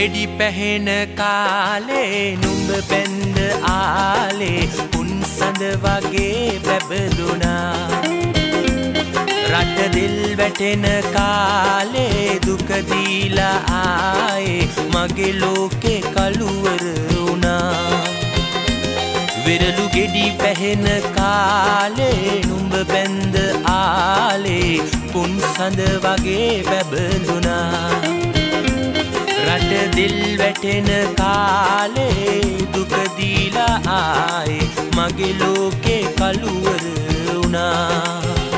ගෙඩි පැහෙන කාලේ නුඹ බැන්ද ආලේ උන්සඳ වගේ බැබළුණා රට දිල් වැටෙන කාලේ දුක දීලා ආයේ මගේ ලෝකේ කළුවර වුණා විරලු ගෙඩි පැහෙන කාලේ නුඹ බැන්ද ආලේ උන්සඳ වගේ බැබළුණා රට දිල් වැටෙන කාලේ දුක දීලා ආයේ මගේ ලෝකේ කළුවර වුණා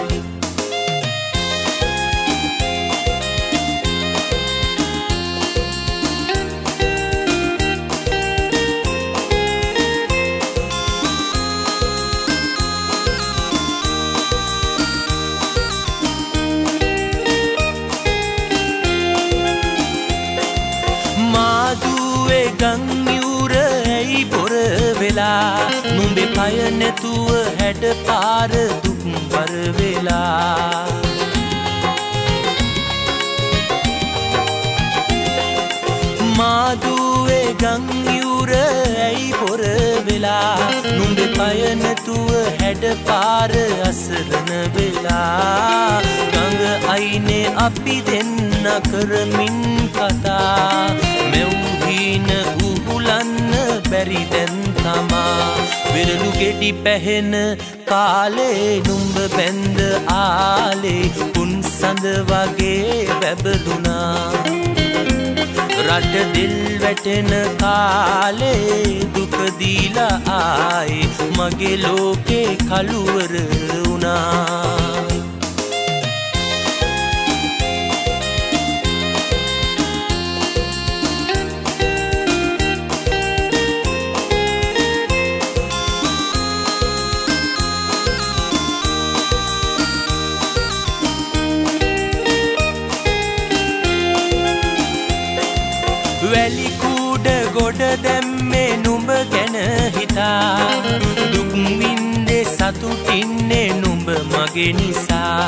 ගංයුර ඇයි බොර වෙලා නුඹේ පය නැතුව හැඩ පාර දුක් වර වෙලා මාදුවේ ගංයුර ඇයි බොර වෙලා නුඹේ පය නැතුව හැඩ පාර අසරණ වෙලා ගඟ අයිනේ අපි දෙන්න කරමින් කතා මෙව්හීන උහුලන්න බැරි දැන් තමා විරලු ගෙඩි පැහෙන කාලේ නුඹ බැන්ද ආලේ උන්සඳ වගේ බැබළුණා රට දිල් වැටෙන කාලේ දුක දීලා ආයේ මගේ ලෝකේ කළුවර වුණා වැලි කුඩ ගොඩ දැම්මේ නුඹ ගැන හිතා දුක් වින්දේ සතුටින්නේ නුඹ මගේ නිසා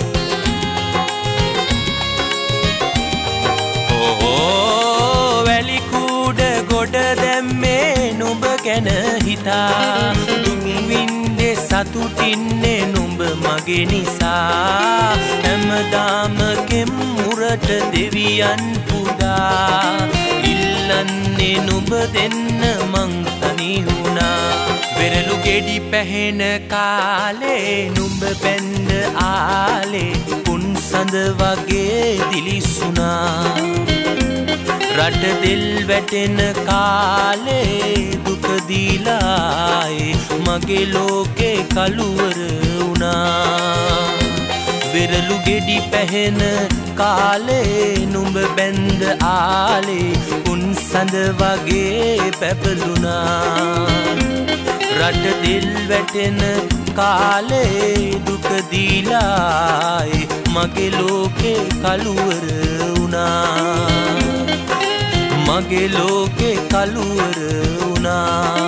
වැලි කුඩ ගොඩ දැම්මේ නුඹ ගැන හිතා දුක් වින්දේ සතුටින්නේ නුඹ මගේ නිසා හැමදාම කෙම්මුරට දෙවියන් පුදා ඉල්ලන්නේ නුඹ දෙන්න මං තනි වුණා වෙරළු ගෙඩි පැහෙන කාලේ නුඹ බැන්ද ආලේ උන්සඳ වගේ දිලිසුණා රට දිල් වැටෙන කාලේ දුක දීලා ආයේ මගේ ලෝකේ කළුවර වුණා වෙරළු ගෙඩි පැහෙන කාලේ නුඹ බැන්ද ආලේ උන්සඳ වගේ බැබළුණා රට දිල් වැටෙන කාලේ දුක දීලා ආයේ මගේ ලෝකේ කළුවර වුණා මගේ ලෝකේ කළුවර වුණා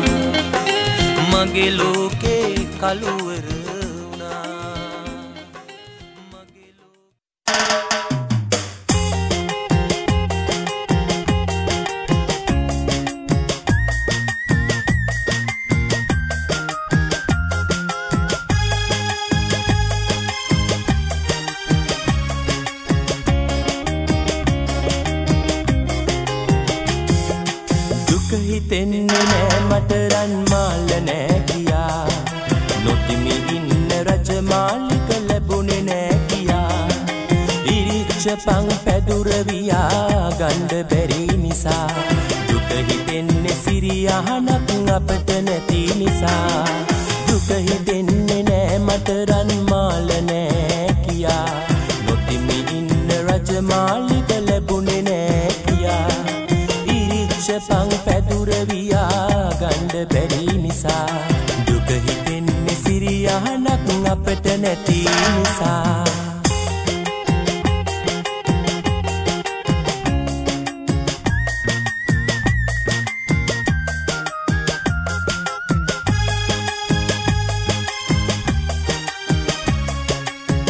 මගේ ලෝකේ කළුවර හිතෙන්නේ නෑ මට රන් මාල නෑ කියා නොතිමි ඉන්න රජමාලික ලැබුණේ නෑ කියා ඉරිච්ච පං පැදුර වියා ගණ්ඩ බැරි නිසා දුක හිතෙන්නේ සිරියහනක් අපට නැති නිසා දුක හිතෙන්නේ නෑ මට රන් මාල නෑ කියා නොතිමි ඉන්න රජමාලික ලැබුණේ නෑ කියා පං පැදුර වියා ගණ්ඩ බැරි නිසා දුක හිතෙන්නේ සිරියහනක් අපට නැති නිසා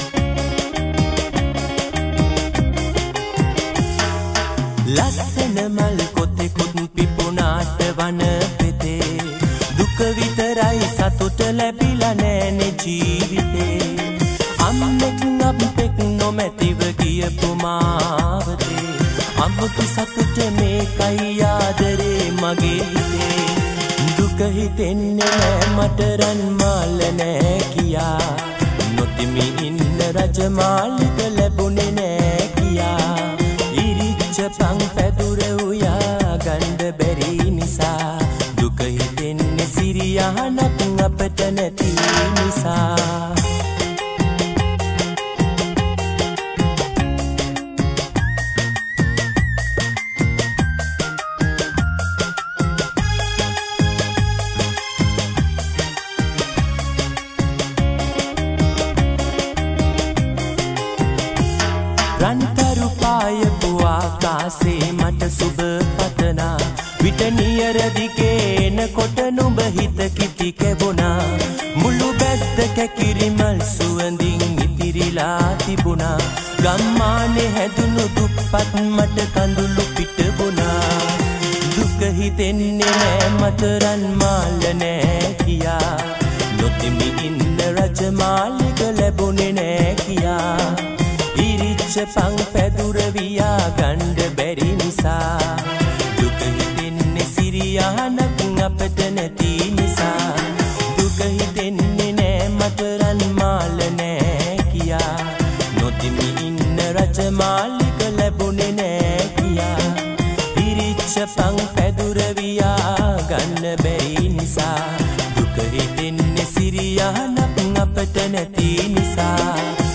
ලස්සන මාවතේ අමුතු සතුට මේකයි ආදරේ මගේ හිතේ දුක හිතෙන්නේ නෑ මට රන් මාල නෑ කියා නොතිමි ඉන්න රජමාලික ලැබුණේ නෑ කියා ඉරිච්ච පං පැදුර උයා ගන්න බැරි නිසා දුක හිතෙන්නේ සිරියහනක් අපට නැති නිසා රන්තරු පායපු ආකාසේ මට සුබ පතනා විට නියර දිගේන කොට නුඹ හිත කිති කැබුණා මුළු බැද්ද කැකිරිමල් සුවඳින් ඉතිරිලා තිබුණා ගම්මානේ හැදුණු දුප්පත් මට කඳුළු පිටබුණා දුක හිතෙන්නේ නෑ මට රන් මාල නෑ කියා නොතිමි ඉන්න රජමාලික ලැබුණේ නෑ කියා පං පැදුර වියා ගණ්ඩ බැරි නිසා දුක හිතෙන්නේ සිරියහනක් අපට නැති නිසා දුක හිතෙන්නේ නෑ මට රන් මාල නෑ කියා නොතිමි ඉන්න රජමාලික ලැබුණේ නෑ කියා ඉරිච්ච පං පැදුර වියා ගන්න බැරි නිසා දුක හිතෙන්නේ සිරියහනක් අපට නැති නිසා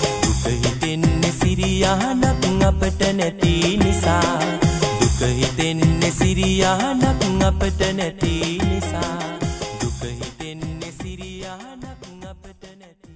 සිරියහනක් අපට නැති නිසා දුක හිතෙන්නේ සිරියහනක් අපට නැති නිසා දුක හිතෙන්නේ සිරියහනක් අපට නැති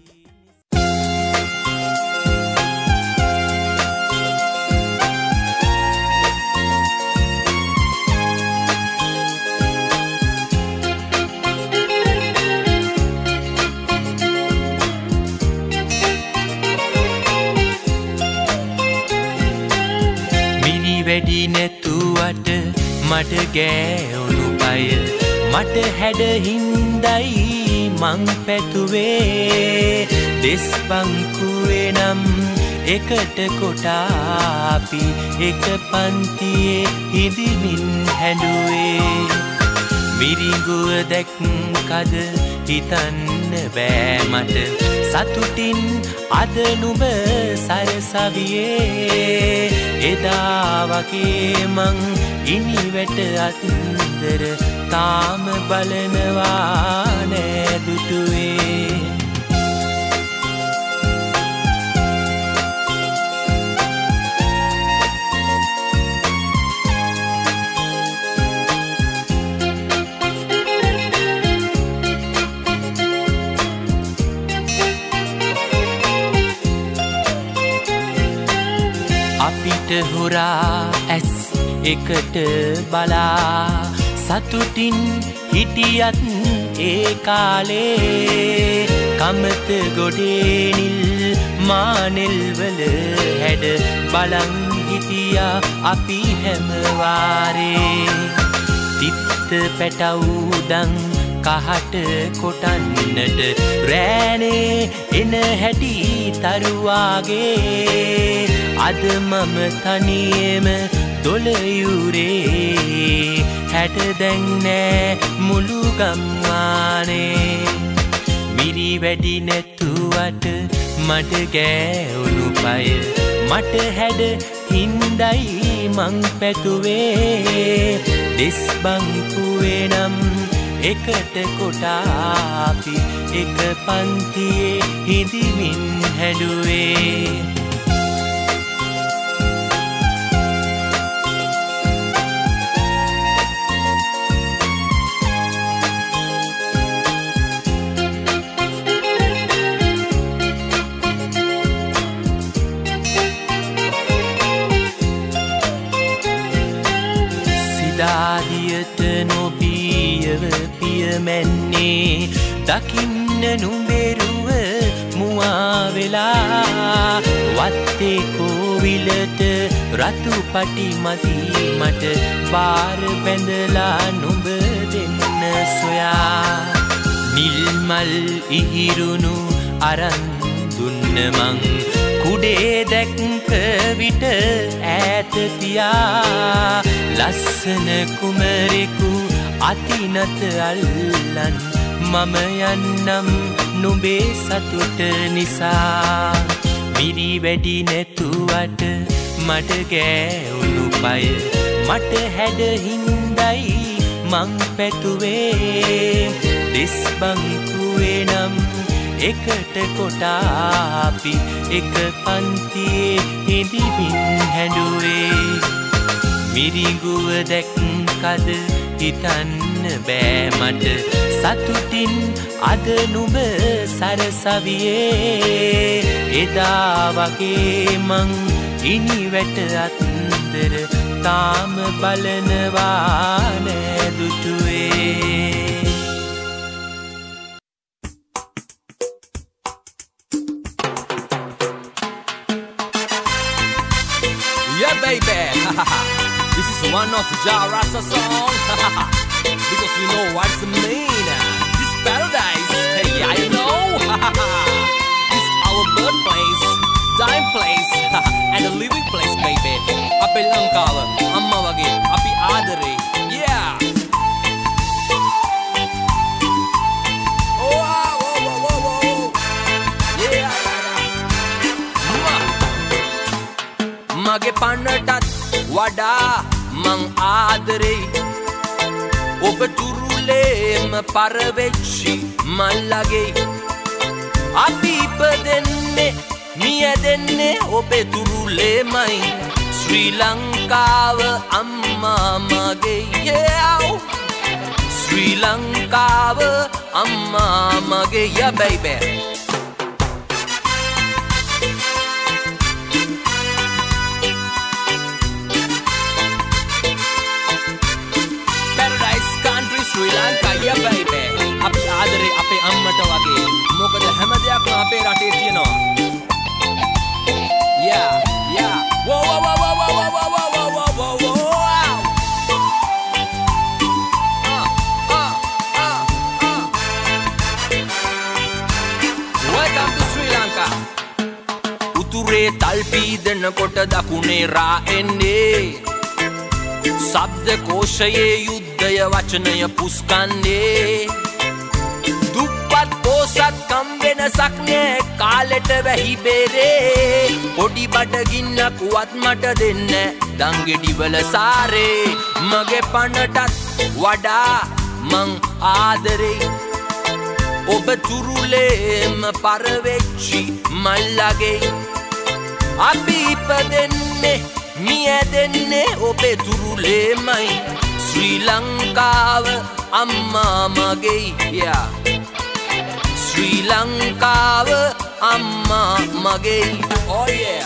වැඩි නැතුවට මට ගෑවුණු පය මට හැඩ හින්දයි මං පැතුවේ දෙස් බංකුවේ නම් එකට කොටාපි එක පන්තියේ හිඳමින් හැඬුවේ මිරිඟුව දැක්කද හිතන්න බෑ මට සතුටින් අද නුඹ සරසවියේ එදා වගේ මං ඉනිවැට අත්දර තාම බලනවා නෑ දුටුවේ අපිට හොරා ඇස් එකට බලා සතුටින් හිටියත් ඒ කාලේ කමත ගොඩේ නිල් මානෙල්වල හැඩ බලන් හිටියා අපි හැම වාරේ තිත්ත පැටවුදන් කහට කොටන්නට රෑනේ එන හැටි තරුවාගේ අද මම තනියම දොළයුරේ හැට දැන් නෑ මුළු ගම්මානේ මිරි වැඩි නැතුවට මට ගෑවුණු පය මට හැඩ හින්දයි මං පැතුවේ දෙස් බංකුවේ නම් එකට කොටාපි එක පන්තියේ හිඳමින් හැඬුවේ සිදාදියට නොබියව පියමැන්නේ දකින්න නුඹෙරුව මුවා වෙලා වත්තේ කෝවිලට රතු පටි මදි මට බාර බැඳලා නුඹ දෙන්න සොයා නිල් මල් ඉහිරුණු අරන් දුන්න මං උඩේ දැක්ක විට ඈත තියා ලස්සන කුමරෙකු අතිනත අල්ලන් මම යන්නම් නුඹේ සතුට නිසා මිරි වැඩි නැතුවට මට ගෑවුණු පය මට හැඩ හින්දයි මං පැතුවේ දෙස් බංකුවේ නම් එකට කොටාපි එක පන්තියේ හිඳිමින් හැඬුවේ මිරිඟුව දැක්කද හිතන්න බෑ මට සතුටින් අද නුඹ සරසවියේ එදා වගේ මං ඉනිවැට අත්තර තාම බලනවා නෑ දුටුවේ Yeah, baby. This is one of Ja Rasa song. Because we know what's the mean. This paradise. Hey, yeah, you know. This our birthplace, time place, and a living place, baby. Ape Lankawa, amma wage, api aadare. Yeah. Oh, whoa, whoa, whoa, whoa. Yeah. Mage pannatat wada mang ආදරෙයි ඔබ තුරුලේම පරවෙච්චි මල්ලගේ අපි ඉපදෙන්නේ මියදෙන්නේ ඔබේ තුරුලේමයි ශ්‍රී ලංකාව අම්මා මගේ yeah ශ්‍රී ලංකාව අම්මා මගේ yeah baby Sri Lanka, yeah baby. Api aadare ape ammata wage. Mokada හැම දෙයක්ම අපේ රටේ තියෙනවා. Yeah, yeah. Whoa, whoa, whoa, whoa, whoa, whoa, whoa, whoa, whoa, whoa. Welcome to Sri Lanka. උතුරේ තල්පීදන කොට දකුණේ රා එන්නේ. ශබ්ද කෝෂයේ යුද්ධය වචනය පුස්කන්නේ දුප්පත් පෝසත් කම් වෙනසක් නෑ කාලෙට වැහි බේරේ පොඩි බඩගින්නක් වත් මට දෙන්න දංගෙඩිවල සාරේ මගේ පණටත් වඩා මං ආදරෙයි ඔබ තුරුලේම පරවෙච්චි මල්ලගේ අපි ඉපදෙන්නේ මියදෙන්නේ ඔබේ තුරුලේමයි ශ්‍රී ලංකාව අම්මා මගේ yeah ශ්‍රී ලංකාව අම්මා මගේ oh yeah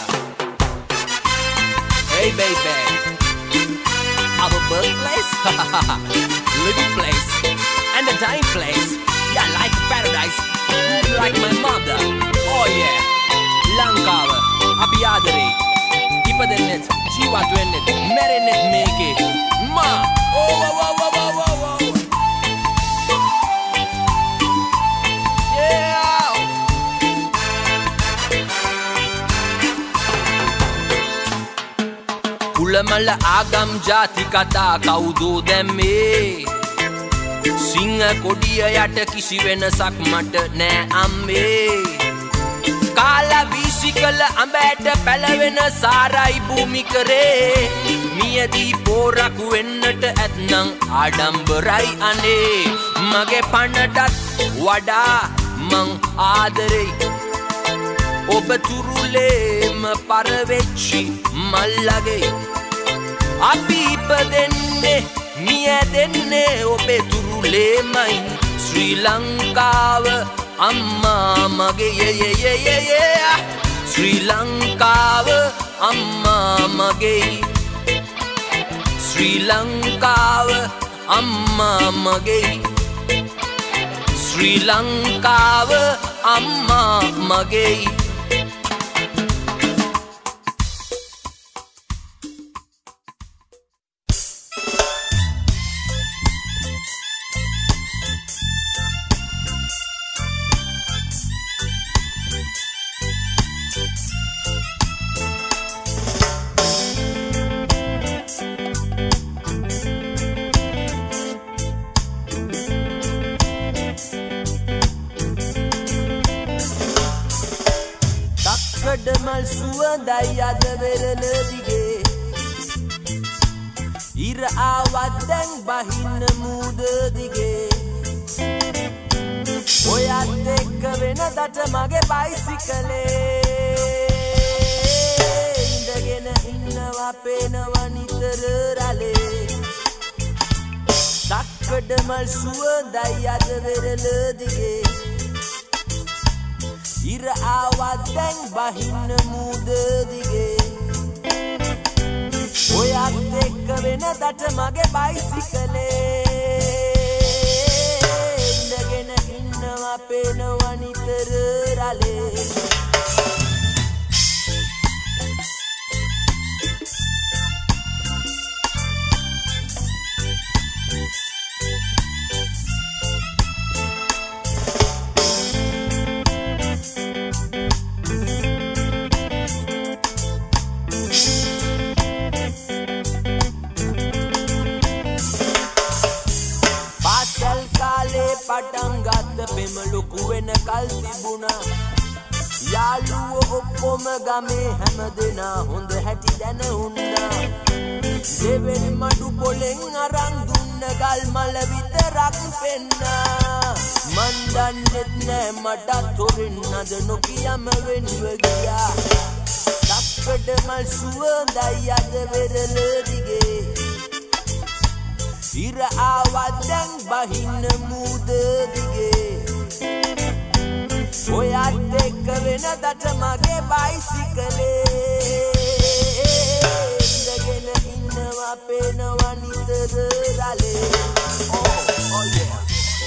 hey baby our birthplace living place and a dying place yeah like paradise like my mother oh yeah ලංකාව අපි ආදරේ ඉපදෙන්නෙත් ජීවත් වෙන්නෙත් මැරෙන්නෙත් මේකේ මා oh wow wow wow wow wow yeah කුලමල ආගම් ජාති කතා කවුදෝ දැම්මේ සිංහ කොඩිය යට කිසි වෙනසක් මට නෑ අම්මේ කාලා වීසිකල අඹෑට පැලවෙන සාරයි භූමි කරේ මියදී පෝරක් වෙන්නට ඇත්නම් ආඩම්බරයි අනේ මගේ පණටත් වඩා මං ආදරෙයි ඔබ තුරුලේම පරවෙච්චි මල්ලගේ අපි ඉපදෙන්නේ මියදෙන්නේ ඔබේ තුරුලේමයි ශ්‍රී ලංකාව අම්මා මගේ yeah yeah yeah yeah ශ්‍රී ලංකාව අම්මා මගේ ශ්‍රී ලංකාව අම්මා මගේ ශ්‍රී ලංකාව අම්මා මගේ තක්කඩමල් සුවඳයි අද වෙරළ දිගේ ඉර ආවත් දැන් බහින්න මූද දිගේ ඔයත් එක්ක වෙනදට මගේ බයිසිකලේ ඉඳගෙන ඉන්නවා පේනවා නිතර රලේ තක්කඩමල් සුවඳයි අද වෙරළ දිගේ ඉර ආවත් දැන් බහින්න මූද දිගේ ඔයත් එක්ක වෙනදට මගේ බයිසිකලේ ඉඳගෙන ඉන්නවා පේනවා නිතර රලේ පටන් ගත්ත පෙම ලොකු වෙන කල් තිබුණා යාළුවෝ ඔක්කොම ගමේ හැම දෙනා හොඳ හැටි දැන උන්නා දෙවෙනි මඩු පොලෙන් අරන් දුන්න ගල් මල විතරක් පෙන්නා මන් දන්නෙත් නෑ මටත් හොරෙන් අද නොකියම වෙන්ව ගියා තක්කඩමල් සුවඳයි අද වෙරළ දිගේ ඉර ආවත් දැන් බහින්න මූද දිගේ ඔයත් එක්ක වෙනදට මගේ බයිසිකලේ ඉඳගෙන ඉන්නවා පේනවා නිතර රලේ oh yeah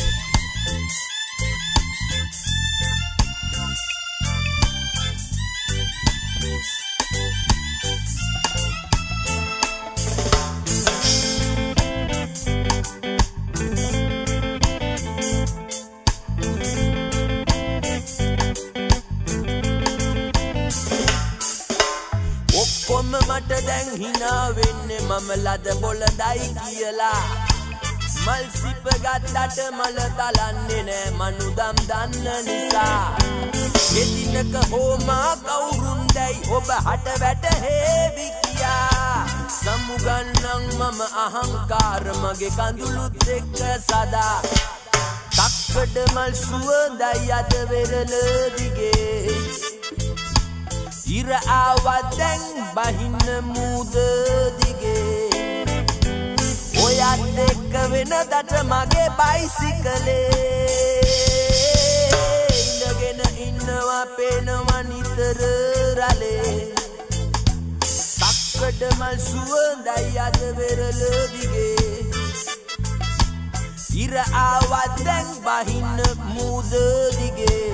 මට දැන් හිනා වෙන්නේ මම ලද බොළඳයි කියලා මල් සිප ගත්තට මල තලන්නේ නෑ මනුදම් දන්න නිසා එදිනක හෝමා කවුරුන්දයි ඔබ හට වැටහෙවි කියා සමුගන්නම් මම අහංකාර මගේ කඳුළුත් එක්ක සදා තක්කඩමල් සුවඳයි අද වෙරළ දිගේ ඉර ආවත් දැන් බහින්න මූද දිගේ ඔයත් එක්ක වෙනදට මගේ බයිසිකලේ ඉඳගෙන ඉන්නවා පේනවා නිතර රලේ තක්කඩමල් සුවඳයි අද වෙරළ දිගේ ඉර ආවත් දැන් බහින්න මූද දිගේ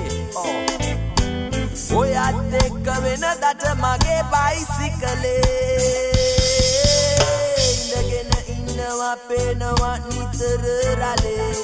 ඔයත් එක්ක වෙනදට මගේ බයිසිකලේ ඉඳගෙන ඉන්නවා පේනවා නිතර රලේ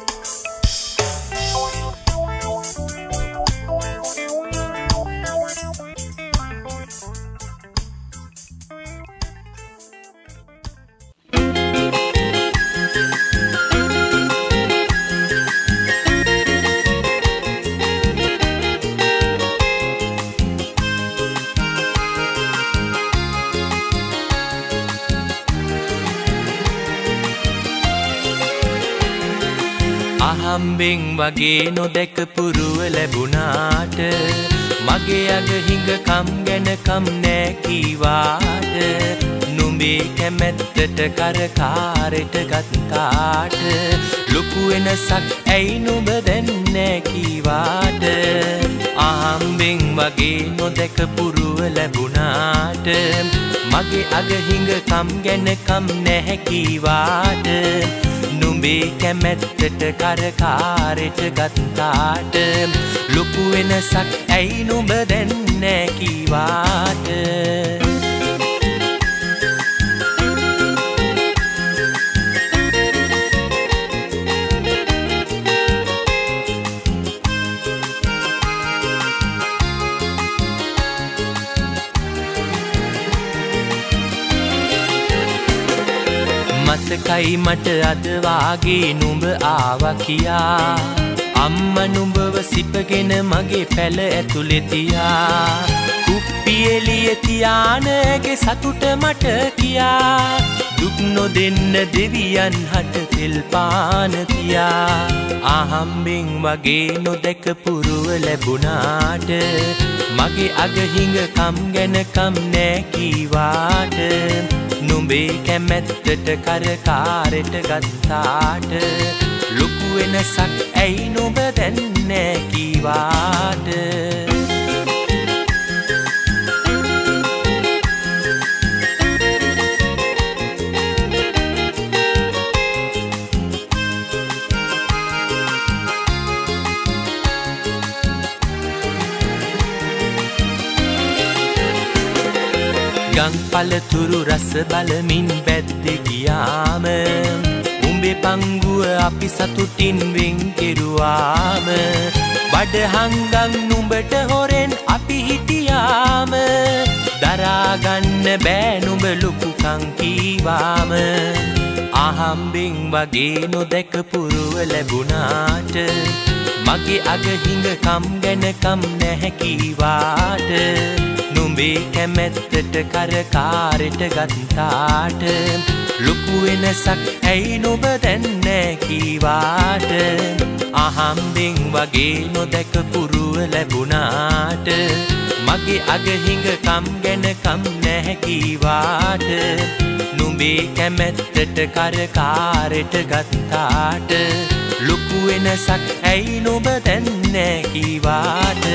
අහම්බෙන් වගේ නොදැක පුරුව ලැබුණාට මගේ අග හිඟකම් ගැන කම් නෑ කීවාට නුඹේ කැමැත්තට කරකාරෙට ගත්තාට ලොකු වෙනසක් ඇයි නුඹ දැන් නෑ කීවාට අහම්බෙන් වගේ නොදැක පුරුව ලැබුණාට මගේ අග හිඟකම් ගැන කම් නැහැ කීවාට නුඹේ කැමැත්තට කරකාරෙට ගත්තාට ලොකු වෙනසක් ඇයි නුඹ දැන් නෑ කීවාට මතකයි මට අද වාගේ නුඹ ආවා කියා අම්මා නුඹව සිපගෙන මගේ පැල ඇතුලේ තියා එළිය තියානගේ සතුට මට කියා දුක් නොදෙන්න දෙවියන් හට තෙල් පාන තියා ආහම්බෙන් වගේ නොදැක පුරුව ලැබුණාට මගේ අගහිඟ කම් ගැන කම් නෑ කීවාට නුඹේ කැමැත්තට කරකාරට ගත්තාට ලොකු වෙනසක් ඇයි නුඹ දැන් නෑ කීවාට ගංපලතුරු රස බලමින් බැද්ද ගියාම උඹේ පංගුව අපි සතුටින් වෙන් කෙරුවාම බඩහංගන් නුඹට හොරෙන් අපි හිටියාම දරාගන්න බෑ නුඹ ලොකුකම් කීවාම ආහම්බෙන් වගේ නොදැක පුරුව ලැබුණාට මගේ අගහිඟ කම් ගැන කම් නැහැ කීවාට නුඹේ කැමැත්තට කරකාරට ගත්තාට ලොකු වෙනසක් ඇයි නුඹ දැන් නෑ කීවාට අහම්බෙන් වගේ නොදැක පුරුව ලැබුණාට මගේ අගහිඟ කම් ගැන කම් නැහැ කීවාට නුඹේ කැමැත්තට කරකාරට ගත්තාට ලොකු වෙනසක් ඇයි නුඹ දැන් නෑ කීවාට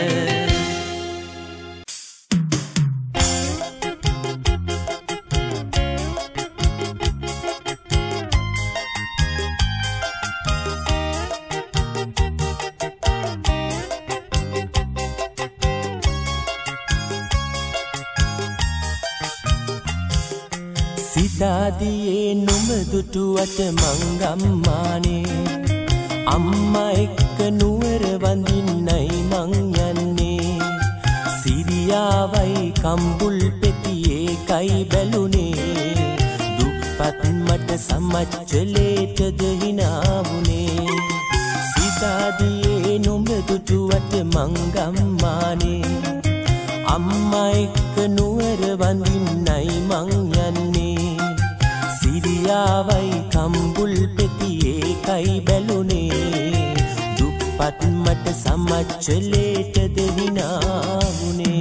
සිතාදියේ නුඹ දුටුවට මංගම්මානේ අම්මා එක්ක නුවර වඳින්නයි මං යන්නේ සිරියාවයි කම්බුල් පෙතියේ කයි බැලුනේ දුප්පත් මට සමච්චලේටද හිනාවුනේ සිතාදියේ නුඹ දුටුවට මංගම්මානේ අම්මා එක්ක නුවර වඳින්නයි මං යන්නේ සිරියාවයි කම්බුල් පෙතියේ කයි බැලුනේ දුප්පත් මට සමච්චලේටද හිනාවුනේ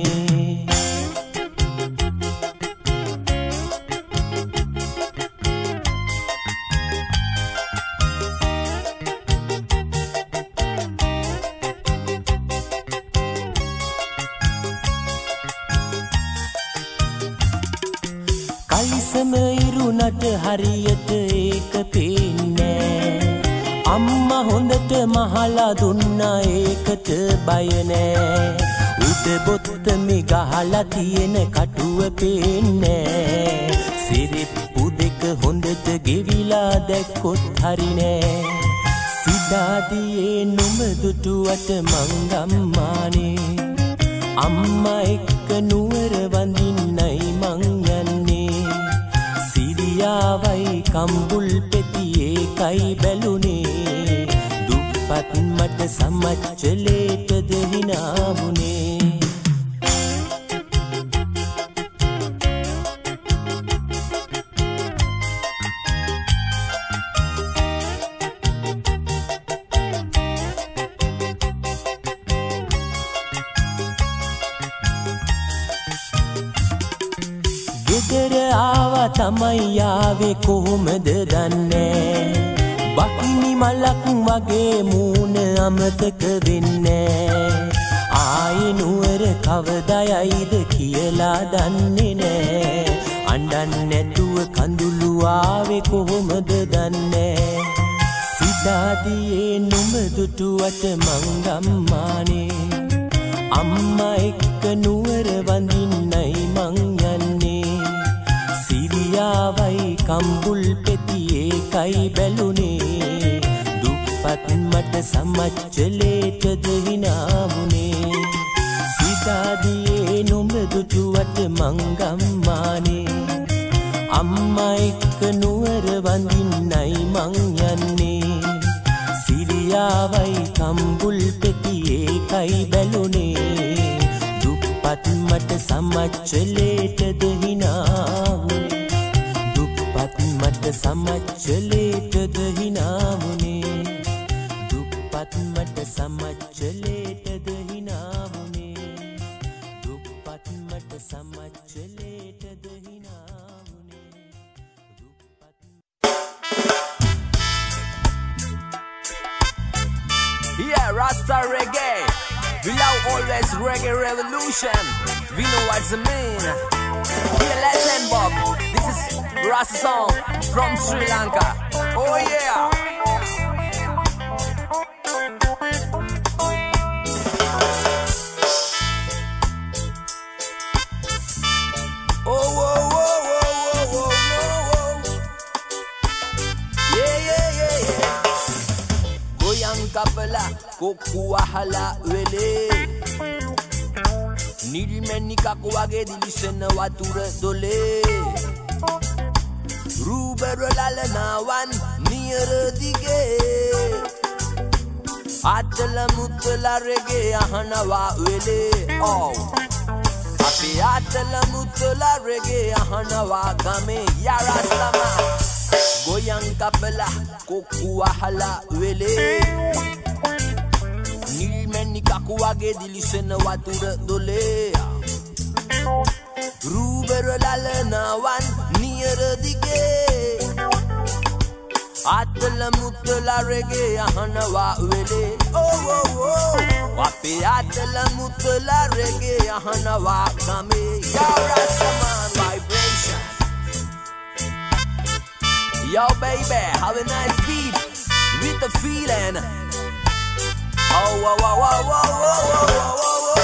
ඉරුණට හරියට ඒක පේන්නේ අම්මා හොඳට මහලා දුන්නා ඒකට බය නෑ උඩ බොත්තමේ ගහලා තියෙන කටුව පේන්නේ සිරිප්පු දෙක හොඳට ගෙවිලා දැක්කොත් හරි නෑ සිතාදියේ නුඹ දුටුවට මංගම්මානේ අම්මා එක්ක නුවර වඳින්නයි මං යන්නේ සිරියාවයි කම්බුල් පෙතියේ කයි බැලුනේ දුප්පත් මට සමච්චලේටද හිනාවුනේ ගෙදර ආවා තමයි ආවේ කොහොමද දන්නේ බක්මි මලක් වගේ මූණ අමතක වෙන්නේ ආයේ නුවර කවදායිද කියලා දන්නේ නෑ අඬන්නේ නැතුව කඳුළු ආවේ කොහොමද දන්නේ සිතාදියේ නුඹ දුටුවට මංගම්මානේ අම්මා එක්ක නුවර වඳින්නයි මං යන්නේ සිරියාවයි කම්බුල් පෙතියේ කයි බැලුනේ දුප්පත් මට සමච්චලේටද හිනාවුනේ සිතාදියේ නුඹ දුටුවට මංගම්මානේ අම්මා එක්ක නුවර වඳින්නයි මං යන්නේ සිරියාවයි කම්බුල් පෙතියේ කයි බැලුනේ දුප්පත් දුප්පත් මට සමච්චලේටද හිනාවුනේ දුප්පත් මට සමච්චලේටද හිනාවුනේ දුප්පත් මට සමච්චලේටද හිනාවුනේ දුප්පත් මට සමච්චලේටද හිනාවුනේ Yeah, Rasta reggae. We love always reggae revolution. We know what's the mean. Here, listen, Bob. This is Rasta song from Sri Lanka. Oh yeah. Oh, whoa, whoa, whoa, whoa, whoa, whoa. Yeah, yeah, yeah, yeah. Goyang kapala, koku wahala wele. Nilmeni kakuwage dilisena watura dole. Ruberu lalanawan niyara dige. Atala mutala rege ahanawa wele. Oh. Ape atala mutala rege ahanawa game yarastama. Goyang kapala koku wahala wele. Nilmeni kakuwage dilisena watura dole. Ruberu lalanawan niyara dige. Atala mutala rege ahanawa wele. Oh oh oh. Wape atala mutala rege ahanawa game yarasaman vibration. Yo baby, have a nice beat with the feeling. Oh whoa whoa whoa whoa whoa whoa whoa whoa.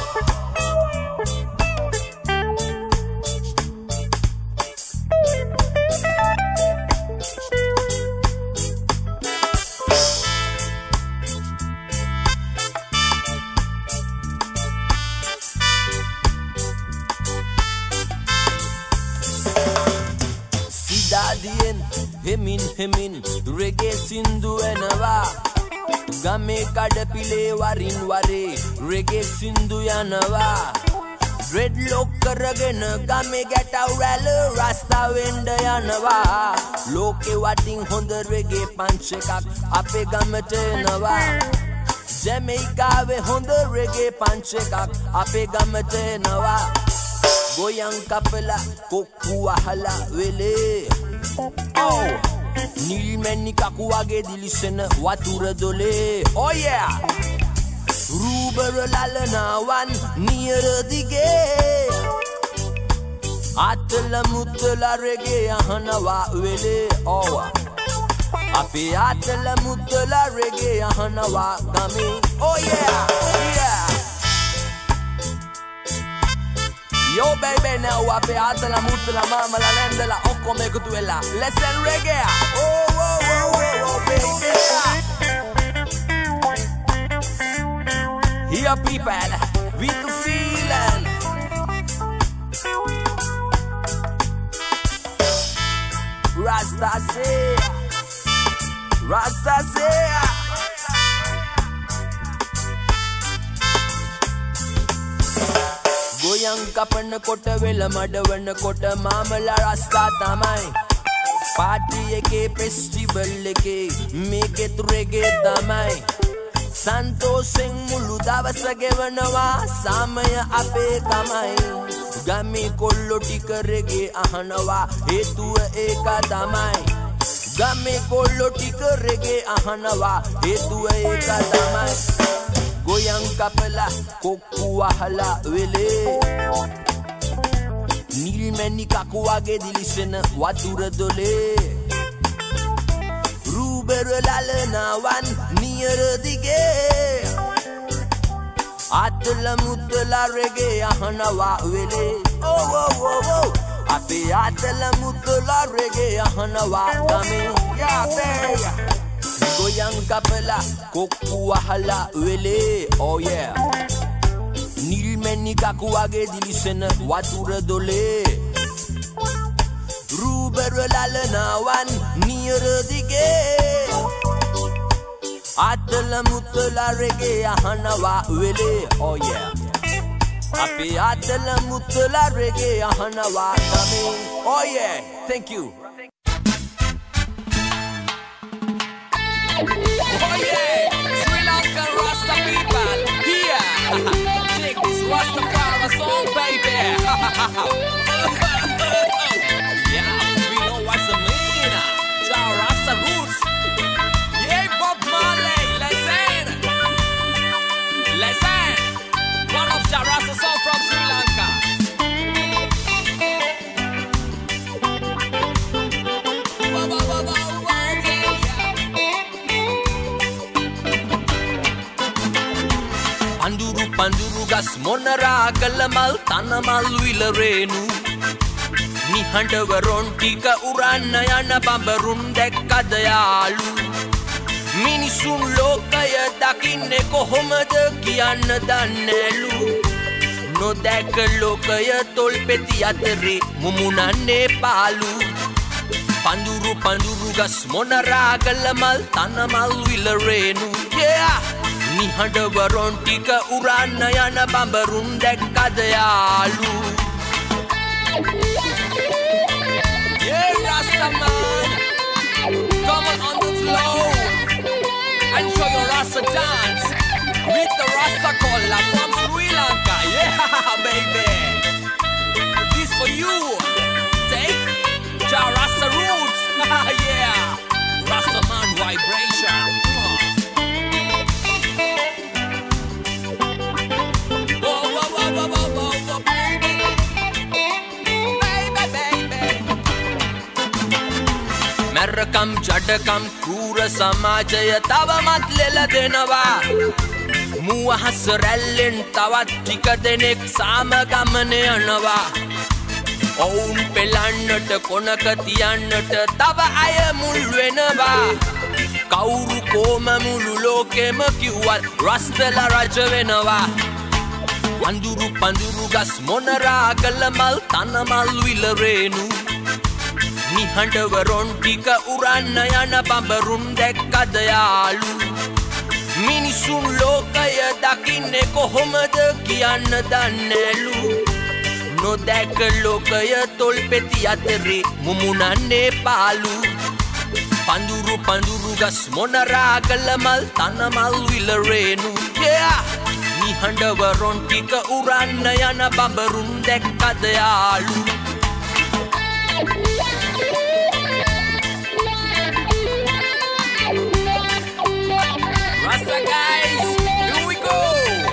Sidadien hemin reggae sindu enawa. Game kadapile warin ware reggae sindu yanawa. Dreadlock karagena game getawala rasta wenda yanawa. Loke wating honda reggae panchekak ape gamete enawa. Jamaica ve honda reggae panchekak ape gamete enawa. Goyang kapela koku wahala wele. Oh, nilmeni kakuwage dilisena watura dole. Oh yeah. Ruberu lalanawan niyara dige. Atala mutala rege ahanawa wele. Oh, ape atala mutala rege ahanawa game. Oh yeah, yeah. Yo baby now wape atala mutala mama la lenda la oko me kutuela. Listen reggae. Oh oh oh oh oh baby. Here people with the feeling. Rasta say, Rasta say. Goyang kapana kota vela madavana kota mamala rasta tamai. Party eke festival eke make it reggae tamai. Santosheng mulu dawasa gewanawa samaya ape kamai. Game kollo tika reggae ahanawa hetuwa eka tamai. Game kollo tika reggae ahanawa hetuwa eka tamai. Goyang kapela koku wahala wele. Nilmeni kakuwage dilisena watura dole. Ruberu lalanawan niyara dige. Atala mutala rege ahanawa wele. Oh oh oh oh. Ape atala mutala rege ahanawa game yabe. Goyang kapela koku wahala wele. Oh yeah. Nilmeni kakuwage dilisena watura dole. Ruberu lalanawan niyara dige. Atala mutala rege ahanawa wele. Oh yeah. Api adala mutula reggae ahana wakame. Oh yeah, thank you. Oh yeah, Sri Lankan Rasta people, here. Check this Rastafari song, baby. Yeah, we know what's the meaning. Jah Rasta roots. Yeah, Bob Marley, listen. Listen. One of Jah Rasta song from Sri Lanka. Panduru panduru gas monara kalamal tanamal wilarenu Nihandawaron tika uranna yana bambarun dekkada yalu Minisun lokaya dakinne kohomada kiyanna dannelu Nodaka lokaya tolpeti atere mumunanne palu Panduru panduru gas monara kalamal tanamal wilarenu Yeah Nihandawaron tika uranna yana bambarun dekkada yalu Yeah, Rastaman, come on the floor and show your Rasta dance with the Rasta Kola from Sri Lanka. Yeah, baby, this for you. Take Jah Rasta roots. Yeah, Rastaman vibration. Merrakam jadakam kura samajaya tavamat lela denawa Muwa hasrallen tavat tika denek samagamane yanawa Oun pelannata konaka tiyannata tava aya mul wenawa Kawuru koma mulu lokema kiwwat Rastala raja wenawa Panduru panduru gas monara kalamal tanamal wilarenu Nihandawaron tika uranna yana bambarun dekkada yalu Minisun lokaya dakinne kohomada kiyanna dannelu Nodaka lokaya tolpeti atere mumunanne palu Panduru panduru gas monara kalamal tanamal wilarenu Yeah Nihandawaron tika uranna yana bambarun dekkada yalu Rasta guys, here we go.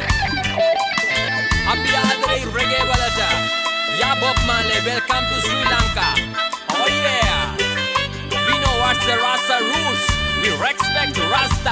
Happy Adre Reggae Walata. Yeah, Bob Marley, welcome to Sri Lanka. Oh yeah, we know what's the Rasta rules. We respect Rasta.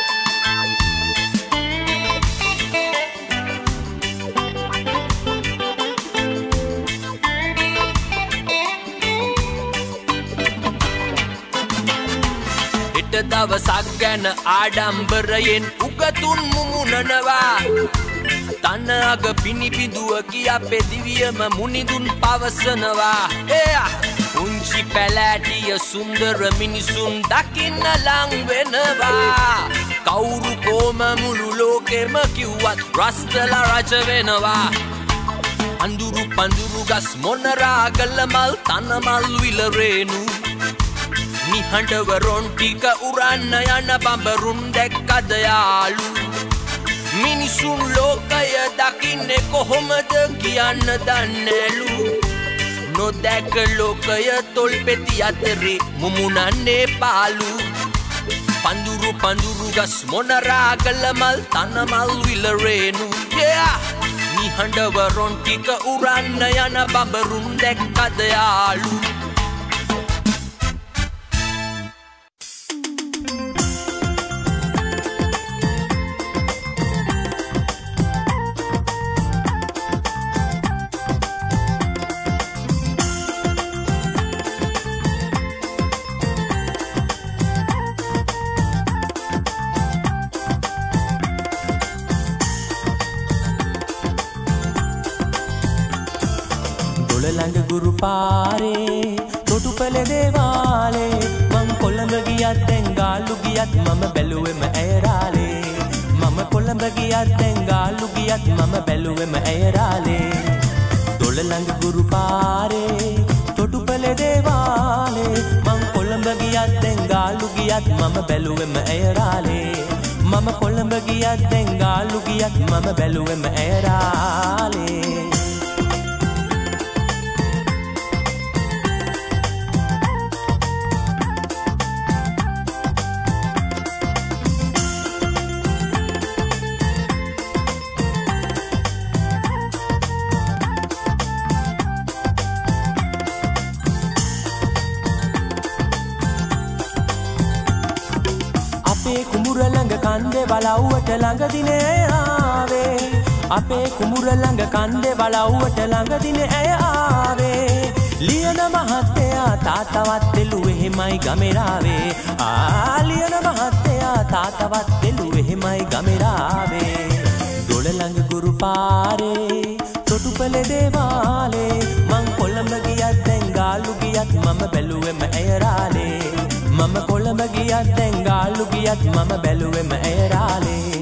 දවසක් ගැන ආඩම්බරයෙන් උගතුන් මුමුණනවා තනඅග පිනිපිදුව කියා පෙදිවියම මුනිදුන් පවසනවා පුංචි පැලෑටිය සුන්දර මිනිසුන් දකින්න ලං වෙනවා කවුරු කොම මුළු ලෝකෙම කිව්වත් රස්තලා රජ වෙනවා අඳුරු පඳුරු ගස් මොනරා ගල්මල් තනමල් විලරේනු Nihandawaron tika uranna yana bambarun dekkada yalu Minisun lokaya dakinne kohomada kiyanna dannelu Nodaka lokaya tolpeti atere mumunanne palu Panduru panduru gas monara kalamal tanamal wilarenu Yeah Nihandawaron tika uranna yana bambarun dekkada yalu ළඟ ගුරු පාරේ තොටුපළ දේවාලේ මං කොළඹ ගියත් දැන් ගාල්ලු ගියත් මම බැලුවෙම ඇයරාලේ මම මම කොළඹ ගියත් දැන් ගාලු ගියත් මම බැලුවෙම ඇය රාලේ දොළ ළඟ ගුරු පාරේ තොටුපළ දේවාලේ මං කොළඹ ගියත් දැන් ගාලු ගියත් මම බැලුවෙම ඇය රාලේ මම කොළඹ ගියත් දැන් ගාලු ගියත් මම බැලුවෙම ඇය රාලේ කන්දේ බලව්වට ළඟ දිනේ ආවේ අපේ කුඹුර ළඟ කන්දේ බලව්වට ළඟ දිනේ ඇය ආවේ ලියන මහත්තයා තාත්තවත් දෙලු එහෙමයි ගමෙරාවේ ලියන මහත්තයා තාත්තවත් දෙලු එහෙමයි ගමෙරාවේ දොළ ළඟ ගුරු පාරේ තොටුපළ දේවාලේ මං කොළඹ ගියත් දැන් ගාලු ගියත් මම බැලුවෙම ඇය රාලේ මම කොළඹ ගියත් දැන් ගාලු ගියත් මම බැලුවෙම ඇය රාලේ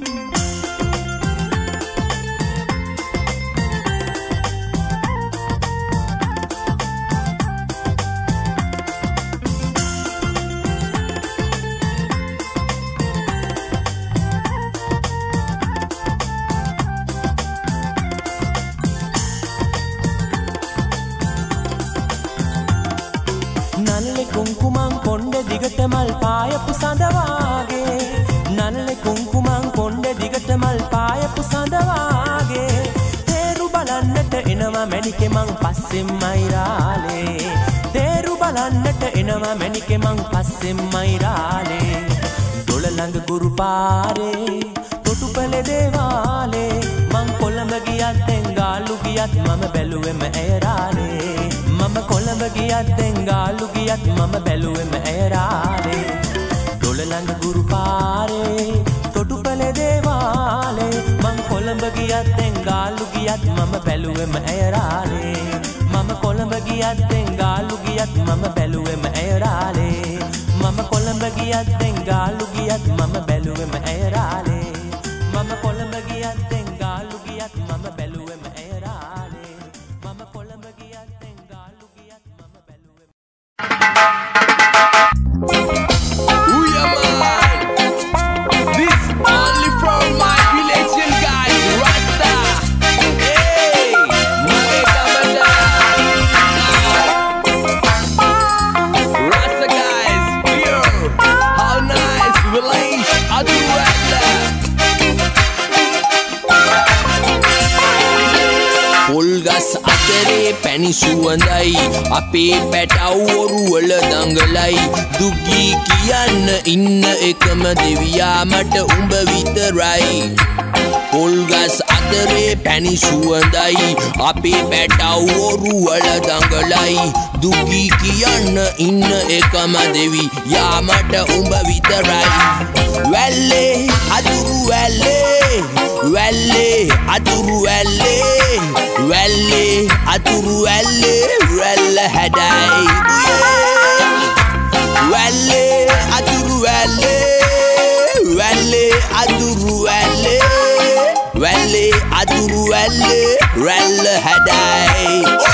නල්ලේ කුංකුමං කොණ්ඩේ දිගට මල් පායපු සඳ වාගේ නල්ලේ කුංකුමං කොණ්ඩේ දිගට මල් පායපු සඳ වාගේ තේරු බලන්නට එනවා මැණිකේ මං පස්සෙන්මයි රාලේ තේරු බලන්නට එනවා මැණිකේ මං පස්සෙන්මයි රාලේ දොළ ළඟ ගුරු පාරේ තොටුපළ දේවාලේ මං කොළඹ ගියත් දැන් ගාලු ගියත් මම බැලුවෙම ඇය රාලේ මම කොළඹ ගියත් දැන් ගාලු ගියත් මම බැලුවෙම ඇය රාලේ දොළ ළඟ ගුරු පාරේ තොටුපළ දේවාලේ මං කොළඹ ගියත් දැන් ගාලු ගියත් මම බැලුවෙම ඇය රාලේ මම කොළඹ ගියත් දැන් ගාලු ගියත් මම බැලුවෙම ඇය රාලේ මම කොළඹ ගියත් දැන් ගාලු ගියත් මම බැලුවෙම ඇය රාලේ මම කොළඹ ගියත් දැන් ගාලු ගියත් මම බැලුවෙම ඇය රාලේ මම කොළඹ ගියත් දැන් ගාලු ගියත් මම බැලුවෙම Ooh, yeah, man. This only from my relation guys, Rasta. Hey, Rasta guys, here. How nice, village, Adu Rasta. පොල්ගස් අතරේ පැණි සුවඳයි අපේ පැටවුවරු වල දඟලයි දුගී කියන්න ඉන්න එකම දෙවියා මට උඹ විතරයි පොල්ගස් අතරේ පැණි සුවඳයි අපේ පැටවුවරු වල දඟලයි දුගී කියන්න ඉන්න එකම දෙවියා මට උඹ විතරයි වැල්ලේ අතුරු වැල්ලේ වැල්ලේ අතුරු වැල්ලේ වැල්ලේ අතුරු වැල්ලේ වැල්ල හැඩයි වැල්ලේ අතුරු වැල්ලේ වැල්ලේ අතුරු වැල්ලේ වැල්ලේ අතුරු වැල්ලේ වැල්ල හැඩයි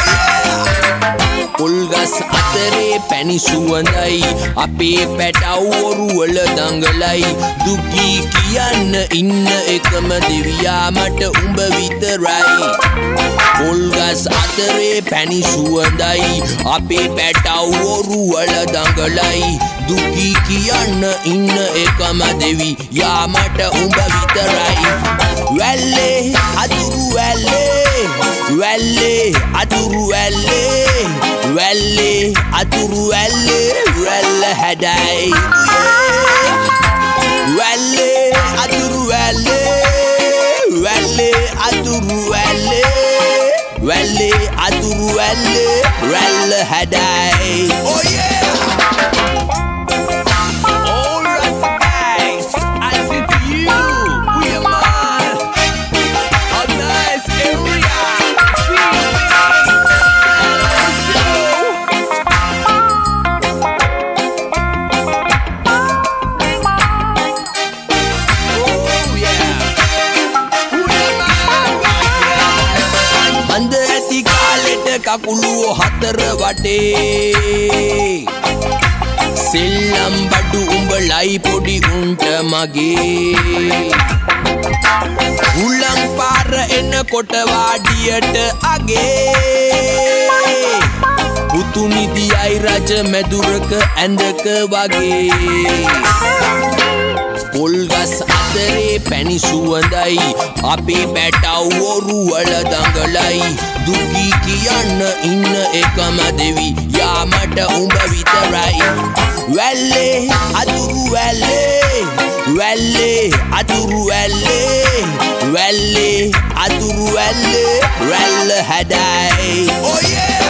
පොල්ගස් අතරේ පැණි සුවඳයි අපේ පැටවුවරු වල දඟලයි දුගී කියන්න ඉන්න එකම දෙවියා මට උඹ විතරයි පොල්ගස් අතරේ පැණි සුවඳයි අපේ පැටවුවරු වල දඟලයි දුගී කියන්න ඉන්න එකම දෙවියා මට උඹ විතරයි වැල්ලේ අතුරු වැල්ලේ වැල්ලේ අතුරු වැල්ලේ වැල්ලේ අතුරු වැල්ලේ වැල්ල හැඩයි වැල්ලේ අතුරු වැල්ලේ වැල්ලේ අතුරු වැල්ලේ වැල්ලේ අතුරු වැල්ලේ වැල්ල හැඩයි oh yeah කකුලුව හතර වටේ සෙල්ලම් බඩු උඹලයි පොඩි උන්ට මගේ උලං පාර එනකොට වාඩියට අගේ පුතුනිදියයි රජ මැදුරක ඇඳක වගේ පොල්ගස් අතරේ පැණි සුවඳයි අපේ පැටව් ඔරුවල දඟලයි දුකී කියන්න ඉන්න එකම දෙවි යාමට උඹ විතරයි වැල්ලේ අතුරු වැල්ලේ වැල්ලේ අතුරු වැල්ලේ වැල්ලේ අතුරු වැල්ලේ රැල්ල හැඩයි oh yeah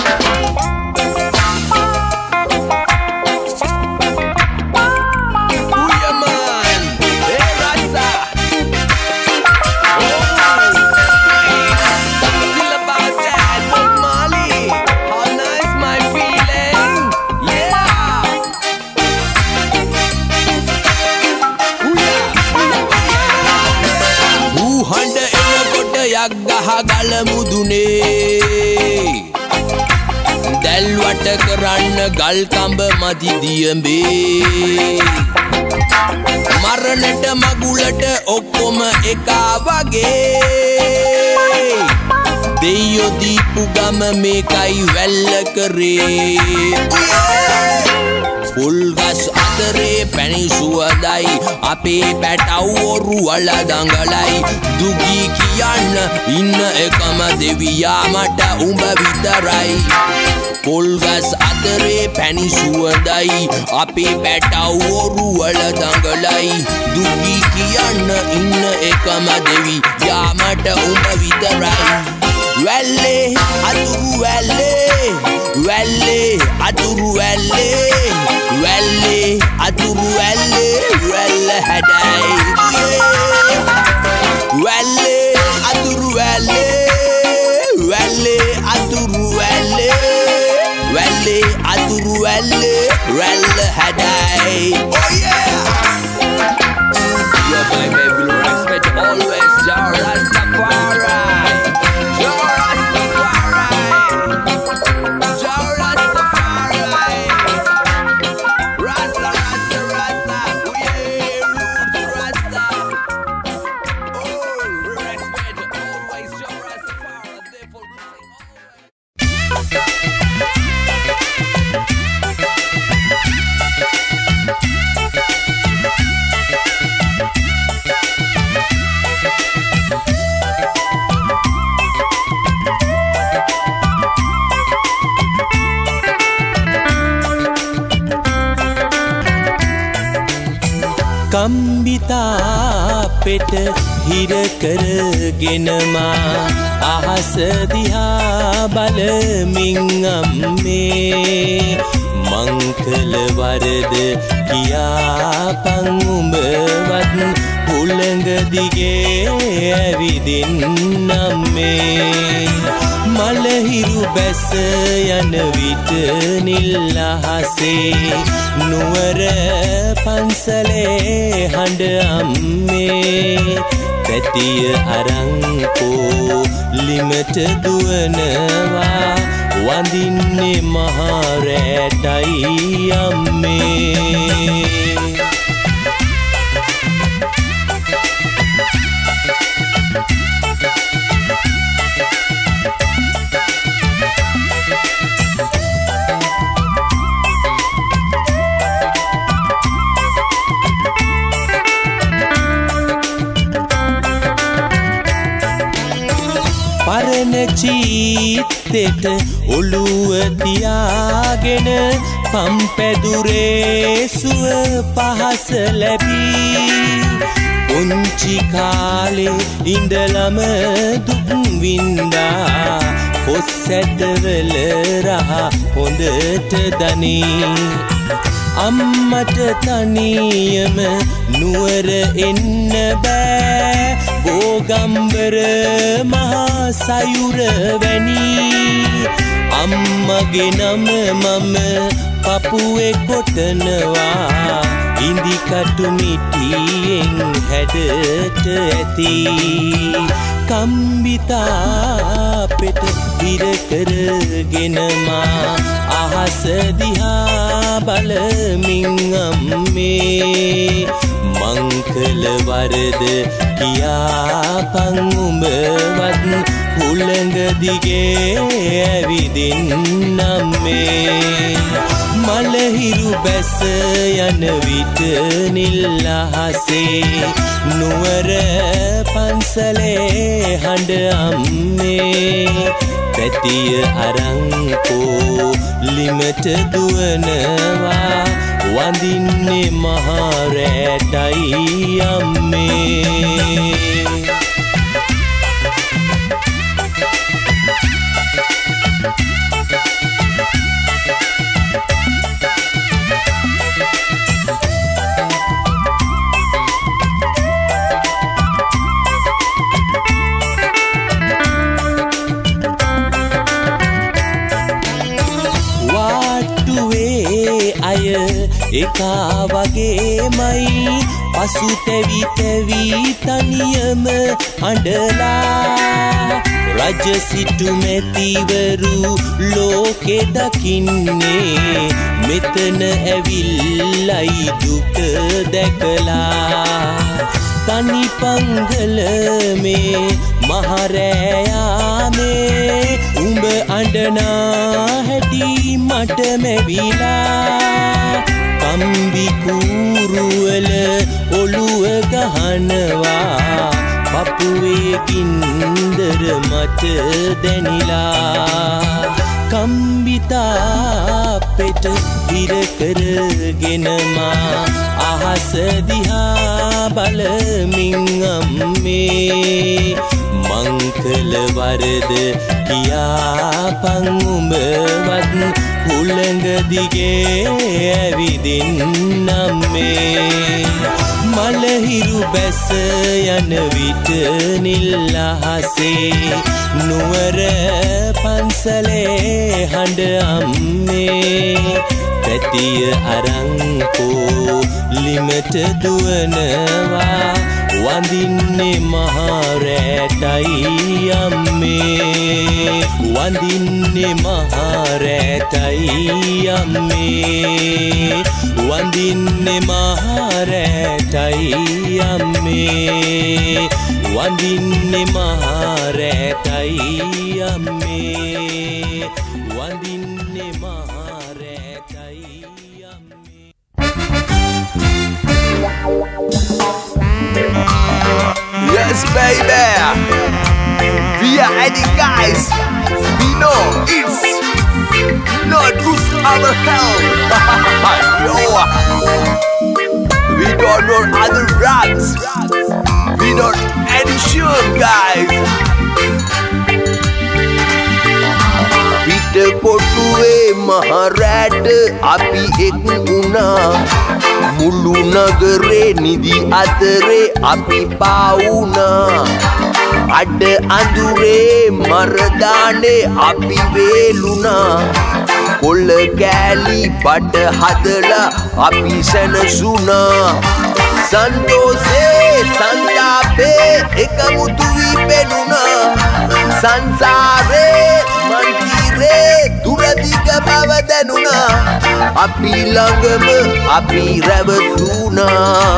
ගල මුදුනේ දැල්වට කරන්න ගල් කඹ මදි දියඹේ මරණට මගුලට ඔක්කොම එකා වගේ දෙයියෝ දීපු ගම මේකයි වැල්ල කරේ පොල්ගස් අතරේ පැණි සුවඳයි අපේ පැටව් ඔරුවල දඟලයි දුගී කියන්න ඉන්න එකම දෙවියා මට උඹ විතරයි පොල්ගස් අතරේ පැණි සුවඳයි අපේ පැටව් ඔරුවල දඟලයි දුගී කියන්න ඉන්න එකම දෙවියා මට උඹ විතරයි වැල්ලේ අතුරු වැල්ලේ වැල්ලේ අතුරු වැල්ලේ වැල්ලේ අතුරු වැල්ලේ වැල්ල හැඩයි වැල්ලේ අතුරු වැල්ලේ වැල්ලේ අතුරු වැල්ලේ වැල්ලේ අතුරු වැල්ලේ වැල්ල හැඩයි oh yeah your boy baby will respect always Jah Rastafari කම්බිතා පෙට හිර කරගෙනමා අහස දිහා බලමින් අම්මේ මංකල වරද කියාපන් උඹවත් හුළඟ දිගේ ඇවිදින් අම්මේ මලහිරු බැස යන විට නිල් අහසේ නුවර පන්සලේ හඬ අම්මේ පැටිය අරංකෝ ලිමට දුවනවා වඳින්නේ මහා රැටයි අම්මේ පරණ චීත්තෙට ඔළුව තියාගෙන පම්පැදුරේ සුව පහස ලැබී පුංචි කාලේ ඉඳලම දුක් වින්දා කොස්සැටවල රහ හොඳට දනී අම්මට තනියම නුවර එන්න බෑ ගෝගම්බර මහා සයුර වැනි අම්මගේ නම මම පපුවේ කොටනවා ඉඳි කටු මිටියෙන් හැඩට ඇති කම්බිතා පෙට හිර කරගෙන මා අහස දිහා බලමින් අම්මේ මං කළ වරද කියාපන් උඹවත් හුළඟ දිගේ ඇවිදින් අම්මේ මලහිරු බැස යන විට නිල් අහසේ නුවර පන්සලේ හඬ අම්මේ පැතිය අරංකෝ ලිමට දුවනවා වඳින්නේ මහරැටයි අම්මේ එකා වගේමයි පසු තැවි තැවි තනියම අඬලා රජ සිටු මැතිවරු ලෝකෙ දකින්නේ මෙතන ඇවිල්ලයි දුක දැකලා තනි පංගල මේ මහරෑයාමේ උඹ අඬනා හැටි මට මැවිලා කම්බි කූරුවල ඔළුව ගහනවා පපුවේ ගින්දර මට දැනිලා කම්බිතාපෙට හිර කරගෙන මා අහස දිහා බලමින් අම්මේ මං කළ වරද කියාපන් උඹවත් හුළඟ දිගේ ඇවිදින් අම්මේ මලහිරු බැස යන විට නිල් අහසේ නුවර පන්සලේ හඬ අම්මේ පැතිය අරංකෝ ලිමට දුවනවා වඳින්නේ මහරැටයි අම්මේ වඳින්නේ මහරැටයි අම්මේ වඳින්නේ මහරැටයි අම්මේ වඳින්නේ මහරැටයි අම්මේ වඳින්නේ මහරැටයි අම්මේ Yes, baby. We are ready, guys. We know it's not good our health. Yo, we don't know other drugs. We don't any sure, guys. Peter Kotuwe Maharat api ek una. මුළු නගරේ නිදි අතරේ අපි පාවුනා අඩ අඳුරේ මරදානේ අපි වේලුනා කොල්ල කෑලි බඩ හදලා අපි සැනසුනා සන්තෝෂේ සංතාපේ එකමුතු වී පෙනුනා සංසාරේ මන්තිරේ දුරදිග බව දැනුනා අපි ළඟම අපි රැවටුනා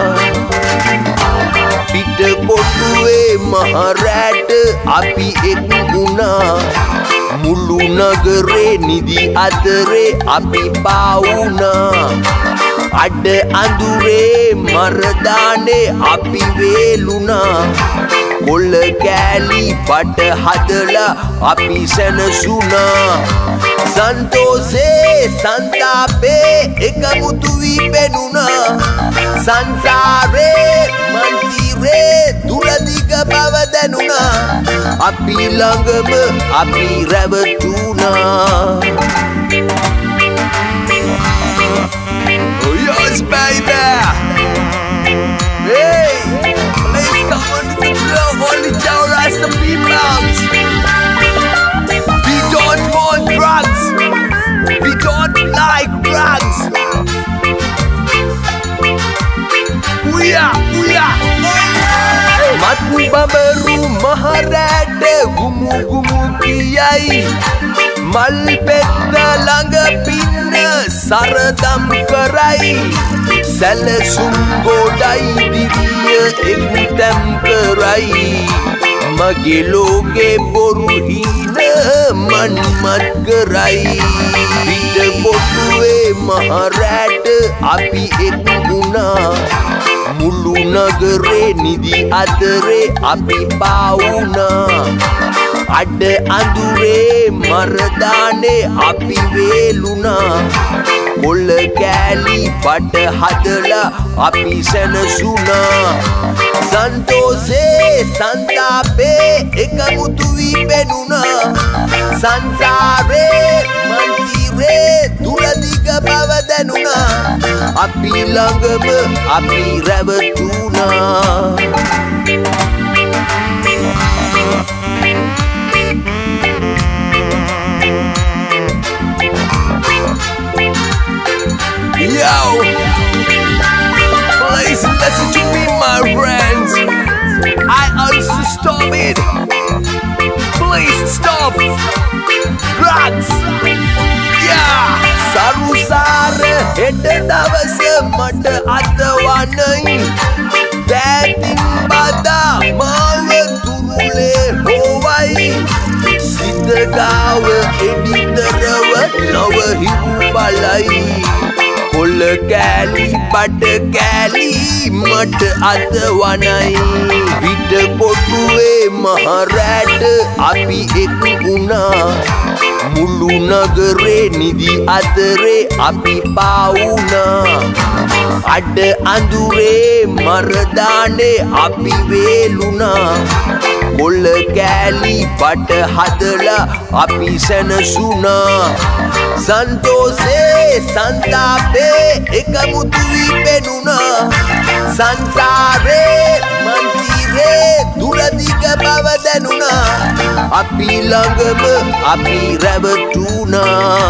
පිට කොටුවේ මහරැට අපි එක් වුණා මුළු නගරේ නිදි අතරේ අපි පාවුනා අඩ අඳුරේ මරදානේ අපි වේලුනා කොල්ල කෑලි බඩ හදලා අපි සැනසුනා සන්තෝෂේ සංතාපේ එකමුතු වී පෙනුනා සංසාරේ මන්තිරේ දුරදිග බව දැනුනා අපි ළඟම අපි රැවටුනා Oh yes baby Hey let's come on to the floor only Jah Rasta people We don't want drugs We don't like drugs We are Matu babaru maharate gumu gumu kiyai මල් පෙත්ත ළඟ පින්න සරදම් කරයි සැලසුම් ගොඩයි දිවිය එක්තැම් කරයි මගේ ලෝකේ බොරු හින මන්මත් කරයි පිට පොටුවේ මහරැට අපි එක් වුණා මුළු නගරේ නිදි අතරේ අපි පාවුණා අඩ අඳුරේ මරදානේ අපි වේලුණා කොල්ල කෑලි පට හදලා අපි සැනසුණා සන්තෝෂේ සන්තාපේ එකමුතු වී පෙනුණා සංසාරේ මන්තිරේ දුරදිග බව දැනුණා අපි ළඟම අපි රැවටුණා Yo, please listen to me, my friends. I also stop it. Please stop. Drugs. Yeah. Sarusara heta dawasa mata atawanai. Datin bada mawa turule howai. Sidagawa editarawa nawa hibalai. කොල්ල කෑලි බඩ කෑලි මට අතවනයි පිට පොටුවේ මහරැට අපි එක් වුණා මුළු නගරේ නිදි අතරේ අපි පාවුණා අඩ අඳුරේ මරදානේ අපි වේලුණා කොල්ල කෑලි බඩ හදලා අපි සැනසුණා සන්තෝෂේ සන්තාපේ එකමුතු වී පෙනුණා සංසාරේ මන්තිරේ දුරදිග බව දැනුණා අපි ළඟම අපි රැවටුණා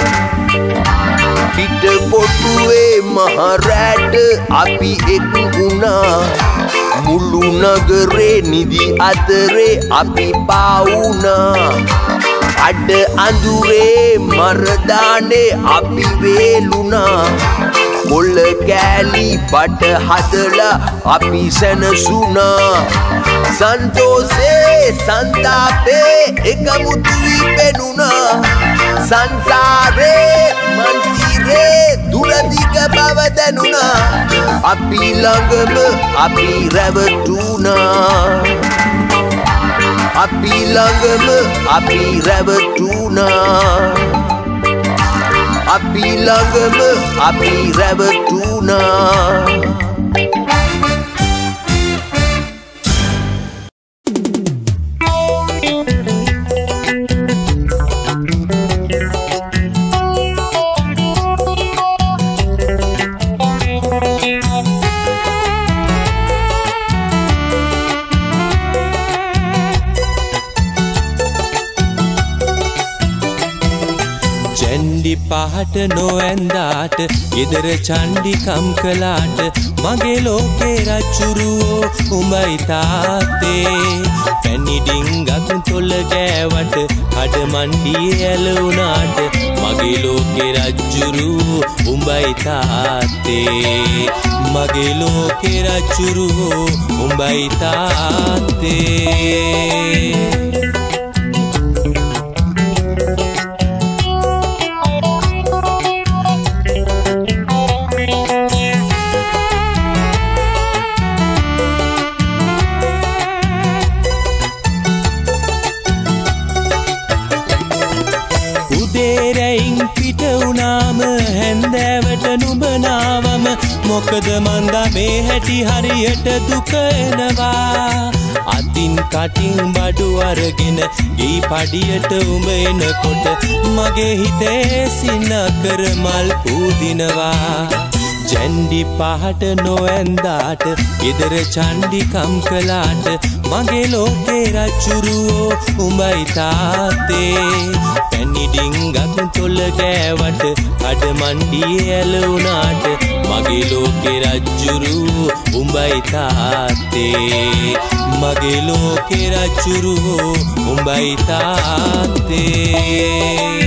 පිට පොටුවේ මහරැට අපි එක් වුණා මුළු නගරේ නිදි අතරේ අපි පාවුණා අඩ අඳුරේ මරදානේ අපි වේලුණා කොල්ල කෑලි පට හදලා අපි සැනසුණා සන්තෝෂේ සන්තාපේ එකමුතු වී පෙනුණා සංසාරේ මන්තිරේ දුරදිග බව දැනුණා අපි ළඟම අපි රැවටුණා අපි ළඟම අපි රැවටුණා අපි ළඟම අපි රැවටුණා පහට නොඇන්දාට ගෙදර චණ්ඩිකම් කළාට මගේ ලෝකේ රජ්ජුරුවෝ උඹයි තාත්තේ පැණි ඩිංගක් තොල ගෑවට කඩ මණ්ඩියේ ඇලුණාට මගේ ලෝකේ රජ්ජුරුවෝ උඹයි තාත්තේ මගේ ලෝකේ රජ්ජුරුවෝ උඹයි තාත්තේ හැන්දෑවට නුඹනාවම මොකද මන්දා මේ හැටි හරියට දුක එනවා අතින් කටින් බඩු අරගෙන ඊ පඩියට උඹ එනකොට මගේ හිතේ සිනකර මල් පූදිනවා ජැන්ඩි පහට නොඇන්දාට ගෙදර චණ්ඩිකම් කළාට මගේ ලෝකේ රජ්ජුරුවෝ උඹයි තාත්තේ පැණි ඩිංගක් තොල ගෑවට කඩ මණ්ඩියේ ඇලුණාට මගේ ලෝකේ රජ්ජුරුවෝ උඹයි තාත්තේ මගේ ලෝකේ රජ්ජුරුවෝ උඹයි තාත්තේ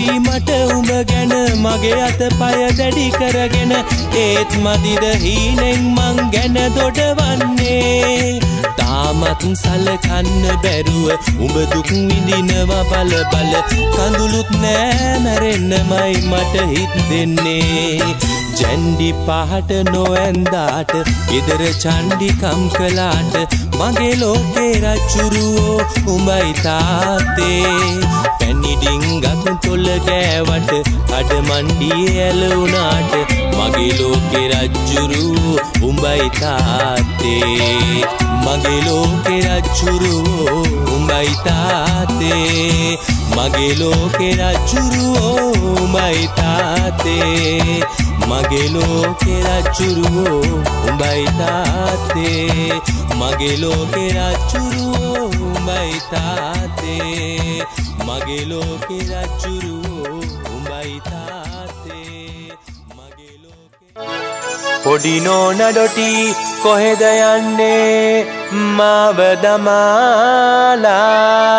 මට උඹ ගැන මගේ අතපය දැඩි කරගෙන ඒත් මදිද හීනෙන් මං ගැන දොඩවන්නේ තාමත් සලකන්න බැරුව උඹ දුක් විඳිනවා බල බල කඳුළුත් නෑ මැරෙන්නමයි මට හිත් දෙන්නේ ජැන්ඩි පහට නොඇන්දාට ගෙදර චණ්ඩිකම් කළාට මගේ ලෝකේ රජ්ජුරුවෝ උඹයි තාත්තේ පැණිඩිංගක් තොල ගෑවට අඩමණ්ඩියේ ඇලුනාට මගේ ලෝකේ රජ්ජුරුවෝ උඹයි තාත්තේ මගේ ලෝකේ රජ්ජුරුවෝ උඹයි තාත්තේ මගේ ලෝකේ රජ්ජුරුවෝ උඹයි තාත්තේ මගේ ලෝකේ රජ්ජුරුවෝ උඹයි තාත්තේ මගේ ලෝකේ රජ්ජුරුවෝ උඹයි තාත්තේ මගේ ලෝකේ රජ්ජුරුවෝ උඹයි තාත්තේ මගේ ලෝකේ පොඩි නෝනා ඩොටි කොහෙද යන්නේ මාව දමාලා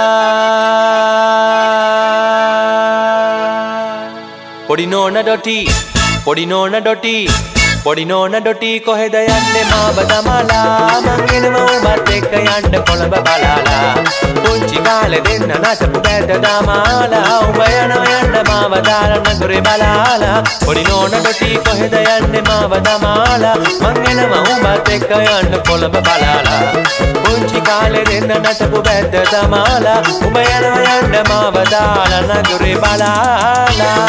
පොඩි නෝනා ඩොටි පොඩි නෝනා ඩොටි කොහෙද යන්නේ මාව දමාලා මං එනවා ඔබත් එක්ක යන්න කොළඹ බලාලා පුංචි කාලේ දෙන්න නටපු බෑද දමාලා ඔබ යනවා යන්න මාව දාලා නගරේ බලාලා පොඩි නෝනා ඩොටි කොහෙද යන්නේ මාව දමාලා මං එනවා ඔබත් එක්ක යන්න කොළඹ බලාලා පුංචි කාලේ දෙන්න නටපු බෑද දමාලා ඔබ යනවා යන්න මාව දාලා නගරේ බලාලා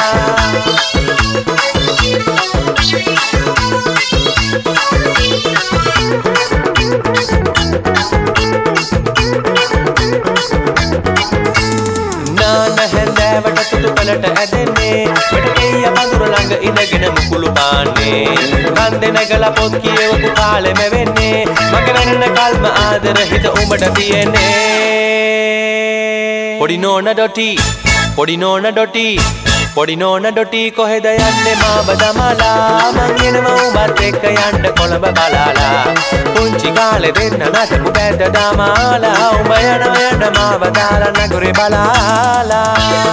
නාන හැන්දෑවට සුදු පළට ඇදෙන්නේ වැඩකෙయ్య වඳුර ළඟ ඉඳගෙන මුකුළු පාන්නේ කන්දේ නැගලා පොත් කියවපු කාලෙම වෙන්නේ මගේ වෙන්න කල්ම ආදර හිත උඹට තියෙන්නේ පොඩි නෝනා ඩොටි කොහෙද යන්නේ මාව දමාලා මං එනවා ඔබත් එක්ක යන්න කොළඹ බලාලා පුංචි කාලේ දෙන්න නටපු බෑද දමාලා උඹ යනවා යන්න මාව දාලා නගරේ බලාලා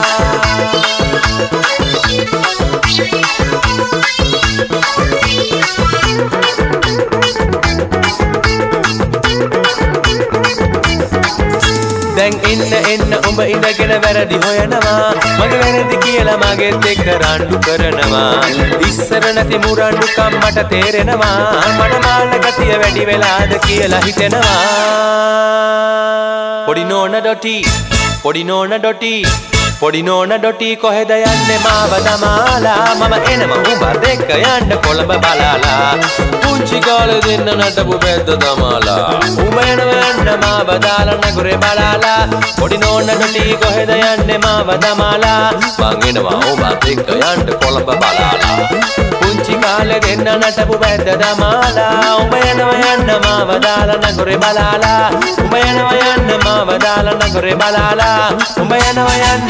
දැන් එන්න උඹ ඉඳගෙන වැරදි හොයනවා මගේ වැරදි කියලා මගෙත් එක්ක රණ්ඩු කරනවා ඉස්සර නැති මුරණ්ඩුකම් මට තේරෙනවා මට මාන ගතිය වැඩි වෙලාද කියලා හිතෙනවා පොඩි නෝනා ඩොටි කොහෙද යන්නේ මාව දමාලා මම එනවා උඹත් එක්ක යන්න කොළඹ බලාලා පුංචි කාලේ දෙන්න නටපු බෑද දමාලා උඹ එනවා යන්න මාව දාලා නගරේ බලාලා පොඩි නෝනා ඩොටි කොහෙද යන්නේ මාව දමාලා මං එනවා උඹත් එක්ක යන්න කොළඹ බලාලා පුංචි කාලේ දෙන්න නටපු බෑද දමාලා උඹ එනවා යන්න මාව දාලා නගරේ බලාලා උඹ එනවා යන්න මාව දාලා නගරේ බලාලා උඹ යනවා යන්න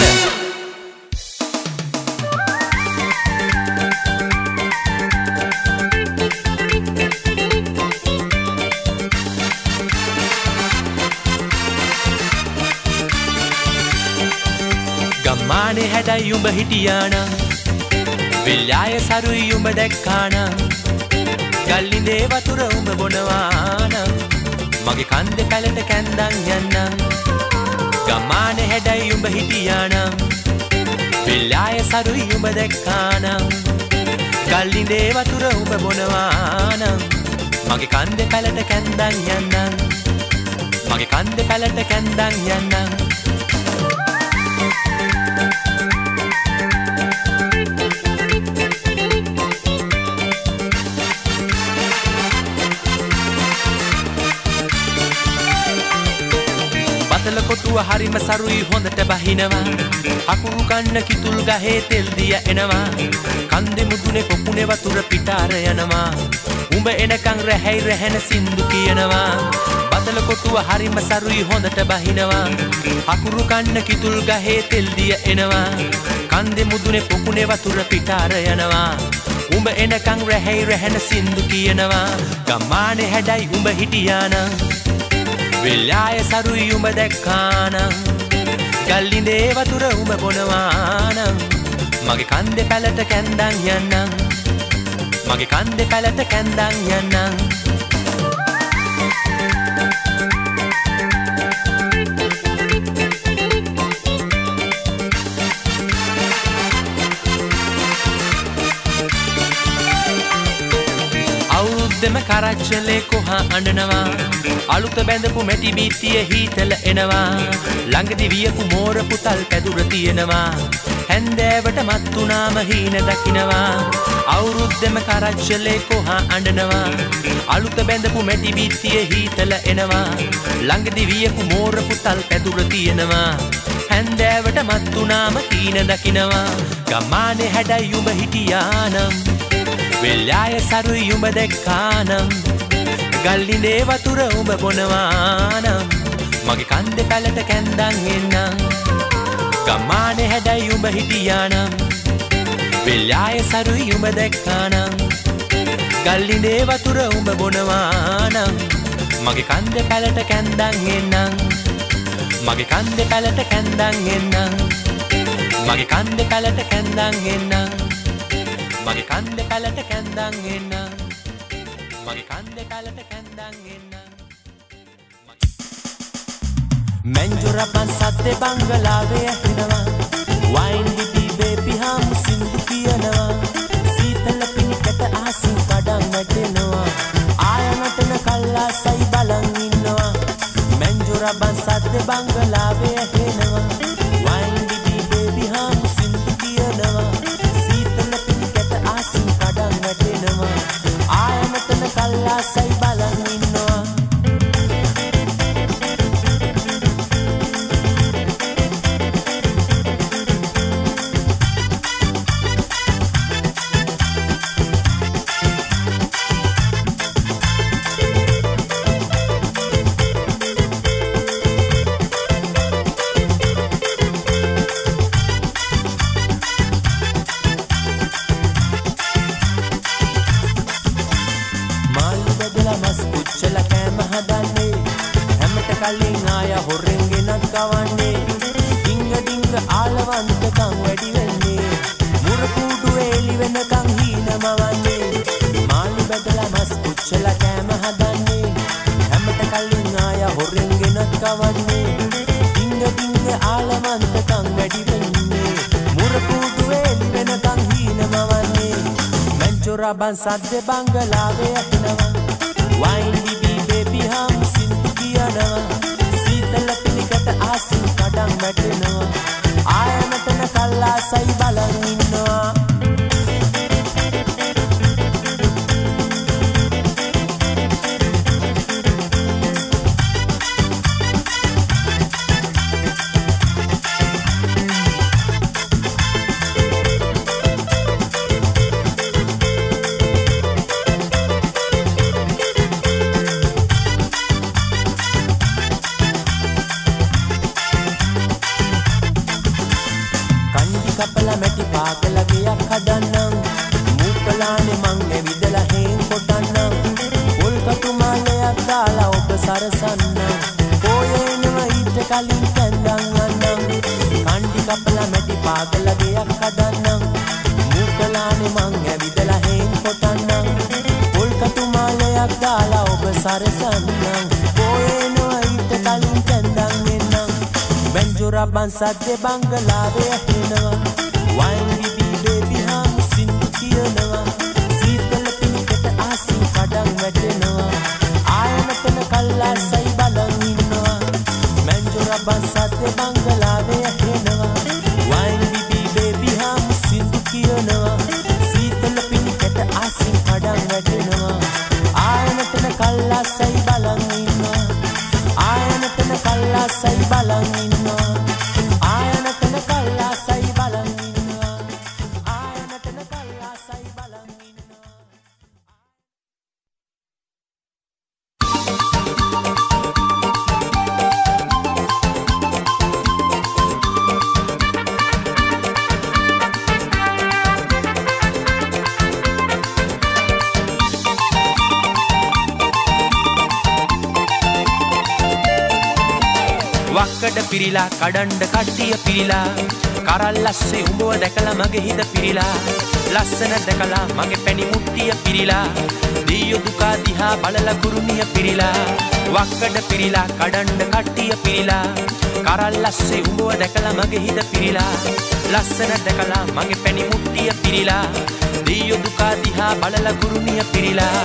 ගම්මානේ හැඩයි උඹ හිටියානම් විල්යාය සරුයි උඹ දැක්කානම් ගල්ලිඳේ වතුර උඹ බොනවානම් මගේ කන්දේ පැලට කැන්දන් යන්නම් ගම්මානේ හැඩයි උඹ හිටියානම් විල්යාය සරුයි උඹ දැක්කානම් ගල්ලිඳේ වතුර උඹ බොනවානම් මගේ කන්දේ පැලට කැන්දන් යන්නම් මගේ කන්දේ පැලට කැන්දන් යන්නම් බතල කොටුව හරිම සරුයි හොඳට බහිනවා අකුරු කන්න කිතුල් ගහේ තෙල් දිය එනවා කන්දේ මුදුනේ පොකුනේ වතුර පිටාර යනවා උඹ එනකන් රැහැයි රැහෙන සින්දු කියනවා බතල කොටුව හරිම සරුයි හොඳට බහිනවා අකුරු කන්න කිතුල් ගහේ තෙල් දිය එනවා කන්දේ මුදුනේ පොකුනේ වතුර පිටාර යනවා උඹ එනකන් රැහැයි රැහෙන සින්දු කියනවා ගම්මානේ හැඩයි උඹ හිටියානම් විල්යාය සරුයි උඹ දැක්කානම් ගල්ලිඳේ වතුර උඹ බොනවානම් මගේ කන්දේ පැලට කැන්දන් යන්නම් මගේ කන්දේ පැලට කැන්දන් යන්නම් අවුරුද්දෙම කරච්චලේ කොහා අඬනවා අලුත බැඳපු මැටි බීත්තිය හීතල එනවා ළඟදි වියපු මෝර පුතල් පැදුර තියෙනවා හැන්දෑවට මත් වුණාම හීන දකින්නවා අවුරුද්දෙම කරච්චලේ කොහා අඬනවා අලුත බැඳපු මැටි බීත්තිය හීතල එනවා ළඟදි වියපු මෝර පුතල් පැදුර තියෙනවා හැන්දෑවට මත් වුණාම හීන දකින්නවා ගම්මානේ හැඩයි උඹ හිටියානම් වෙල්යාය සරුයි උඹ දැක්කානම් ගල්ලිනේ වතුර උඹ බොනවානම් මගේ කන්දේ පැලට කැන්දන් එන්නම් ගම්මානේ හැඩයි උඹ හිටියානම් වෙල්යාය සරුයි උඹ දැක්කානම් ගල්ලිනේ වතුර උඹ බොනවානම් මගේ කන්දේ පැලට කැන්දන් එන්නම් මගේ කන්දේ පැලට කැන්දන් එන්නම් මගේ කන්දේ පැලට කැන්දන් එන්නම් මගේ කන්දේ පැලට කැන්දන් එන්නම් මගේ කන්දේ පැලට කැන්දන් එන්නම් මැන්ජොරපන් සද්දේ බංගලාවේ ඇහෙනවා වයින් ඩිටි බේබි හම් සින්දු කියනවා සීතල පිනිකට ආසින් කඩන් වැටෙනවා ආයනටන කල්ලාසයි බලන් ඉන්නවා මැන්ජොරපන් සද්දේ බංගලාවේ ඇහෙනවා වයින් ඩිටි බේබි හම් සින්දු කියනවා ආයනතන කල්ලාසයි බලන් ඉන්නවා කලින් ආය හොරෙන් ගෙනත් කවන්නේ ඩිංග ඩිංග ආලවන්තකම් වැඩි වෙන්නේ මුර කුඩුවේ එලි වෙනකම් හීනමවන්නේ මාළු බදලා මස් පුච්චලා කෑම හදන්නේ හැමත කලින් ආය හොරෙන් ගෙනත් කවන්නේ ඩිංග ඩිංග ආලවන්තකම් වැඩි වෙන්නේ මුර කුඩුවේ එලි වෙනකම් හීනමවන්නේ මැන්ජොරබන් සද්දේ බංගලාවේ ඇහෙනවා වයින් ඩිබි බේබි හම් සින්දු කියනවා සීතල පිනිකට ආසින් කඩන් වැටෙනවා ආයනතන කල්ලාසයි බලන් ඉන්නවා කපලා මැටි පාකලා ගියක් හදන්නම් මූකලානේ මං ඇවිදලා හේන් කොටන්නම් පොල් කටු මාලයක් දාලා ඔබ සරසන්නම් පොයේනවා ඊට කලින් කැන්දන් යන්නම් කණ්ඩි කපලා මැටි පාකලා ගියක් හදන්නම් මූකලානේ මං ඇවිදලා හේන් කොටන්නම් පොල් කටු මාලයක් දාලා ඔබ සරසන්නම් පොයේනවා ඊට කලින් කැන්දන් එන්නම් මැන්ජොරබන් සද්දේ බංගලාවේ ඇහෙනවා වයින් ඩිබි බේබි හම් සින්දු කියනවා සීතල පිනිකට ආසින් කඩන් වැටෙනවා ආයනතන කල්ලාසයි බලන් ඉන්නවා මැන්ජොරබන් සද්දේ බංගලාවේ ඇහෙනවා වයින් ඩිබි බේබි හම් සින්දු කියනවා සීතල පිනිකට ආසින් කඩන් වැටෙනවා ආයනතන කල්ලාසයි බලන් ඉන්නවා ආයනතන කල්ලාසයි බලන් ඉන්නවා ආයනතන කල්ලාසයි බලන් ඉන්නවා ආයනතන කල්ලාසයි බලන් ඉන්නවා වක්කඩ පිරිලා කඩන්ඩ කට්ටිය පිරිලා කරල්ලස්සේ උඹව දැකලා මගේ හිත පිරිලා ලස්සන දැකලා මගේ පැණි මුට්ටිය පිරිලා දීයෝ දුකා දිහා බලලා කුරුණිය පිරිලා වක්කඩ පිරිලා කඩන්ඩ කට්ටිය පිරිලා කරල්ලස්සේ උඹව දැකලා මගේ හිත පිරිලා ලස්සන දැකලා මගේ පැණි මුට්ටිය පිරිලා දීයෝ දුකා දිහා බලලා කුරුණිය පිරිලා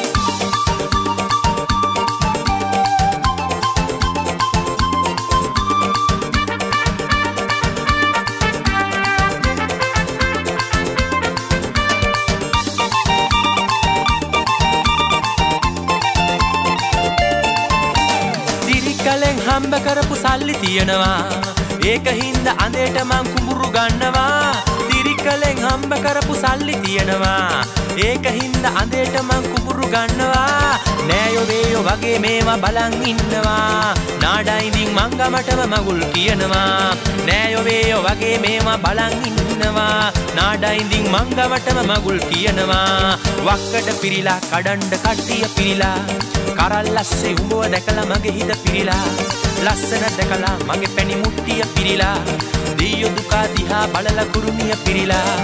හම්බ කරපු සල්ලි තියනවා ඒක හින්දා අඳේට මං කුඹුරු ගන්නවා තිරිකලෙන් හම්බ කරපු සල්ලි තියනවා ඒක හින්දා අඳේට මං කුඹුරු ගන්නවා නෑයෝ වේයෝ වගේ මේවා බලන් ඉන්නවා නාඩයින්දින් මං ගමටම මගුල් කියනවා නෑයෝ වේයෝ වගේ මේවා බලන් ඉන්නවා නාඩයින්දින් මං ගමටම මගුල් කියනවා වක්කඩ පිරිලා කඩන්ඩ කට්ටිය පිරිලා කරල්ලස්සේ උඹව දැකලා මගේ හිත පිරිලා ලස්සන දැකලා මගේ පැණි මුට්ටිය පිරිලා දීයෝ දුකා දිහා බලලා කුරුණිය පිරිලා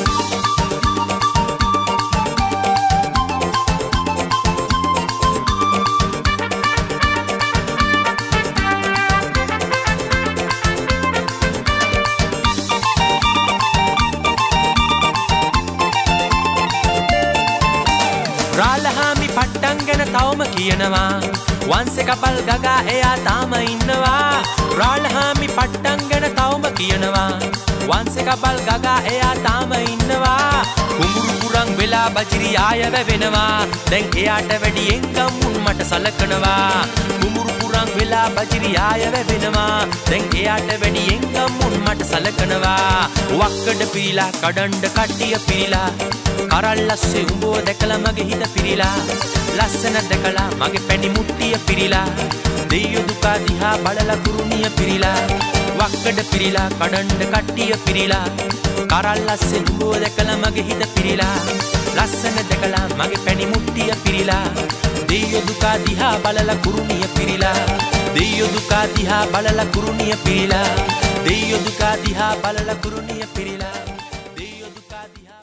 රාලහාමි පට්ටන් ගැන තවම කියනවා වන්සේ කපල් ගගා එයා තාම ඉන්නවා රාලහාමි පට්ටන් ගැන තවම කියනවා වන්සේ කපල් ගගා එයා තාම ඉන්නවා කුඹුරු කුරන් වෙලා බජිරි ආය වැවෙනවා දැන් එයාට වැඩියෙන් ගම්මුන් මට සලකනවා කුඹුරු කුරන් වෙලා බජිරි ආය වැවෙනවා දැන් එයාට වැඩියෙන් ගම්මුන් මට සලකනවා වක්කඩ පිරිලා කඩන්ඩ කට්ටිය පිරිලා කරල්ලස්සේ උඹව දැකලා මගේ හිත පිරිලා ලස්සන දැකලා මගේ පැණි මුට්ටිය පිරිලා දෙයියෝ දුකා දිහා බලලා කුරුණිය පිරිලා වක්කඩ පිරිලා කඩන්ඩ කට්ටිය පිරිලා කරල්ලස්සේ උඹව දැකලා මගේ හිත පිරිලා ලස්සන දැකලා මගේ පැණි මුට්ටිය පිරිලා දෙයියෝ දුකා දිහා බලලා කුරුණිය පිරිලා දෙයියෝ දුකා දිහා බලලා කුරුණිය පිරිලා දෙයියෝ දුකා දිහා බලලා කුරුණිය පිරිලා දෙයියෝ දුකා දිහා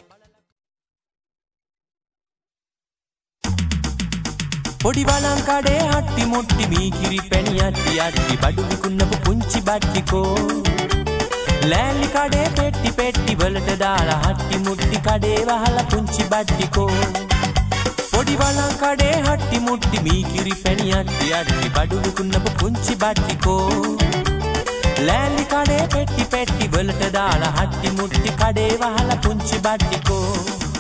පොඩි වලං කඩේ හට්ටි මුට්ටි මීකිරි පැණි අට්ටි අට්ටි බඩු විකුණපු පුංචි බට්ටිකෝ ලෑලි කඩේ පෙට්ටි පෙට්ටි වලට දාලා හට්ටි මුට්ටි කඩේ වහලා පුංචි බට්ටිකෝ පොඩි වලං කඩේ හට්ටි මුට්ටි මීකිරි පැණි අට්ටි අට්ටි බඩු විකුණපු පුංචි බට්ටිකෝ ලෑලි කඩේ පෙට්ටි පෙට්ටි වලට දාලා හට්ටි මුට්ටි කඩේ වහලා පුංචි බට්ටිකෝ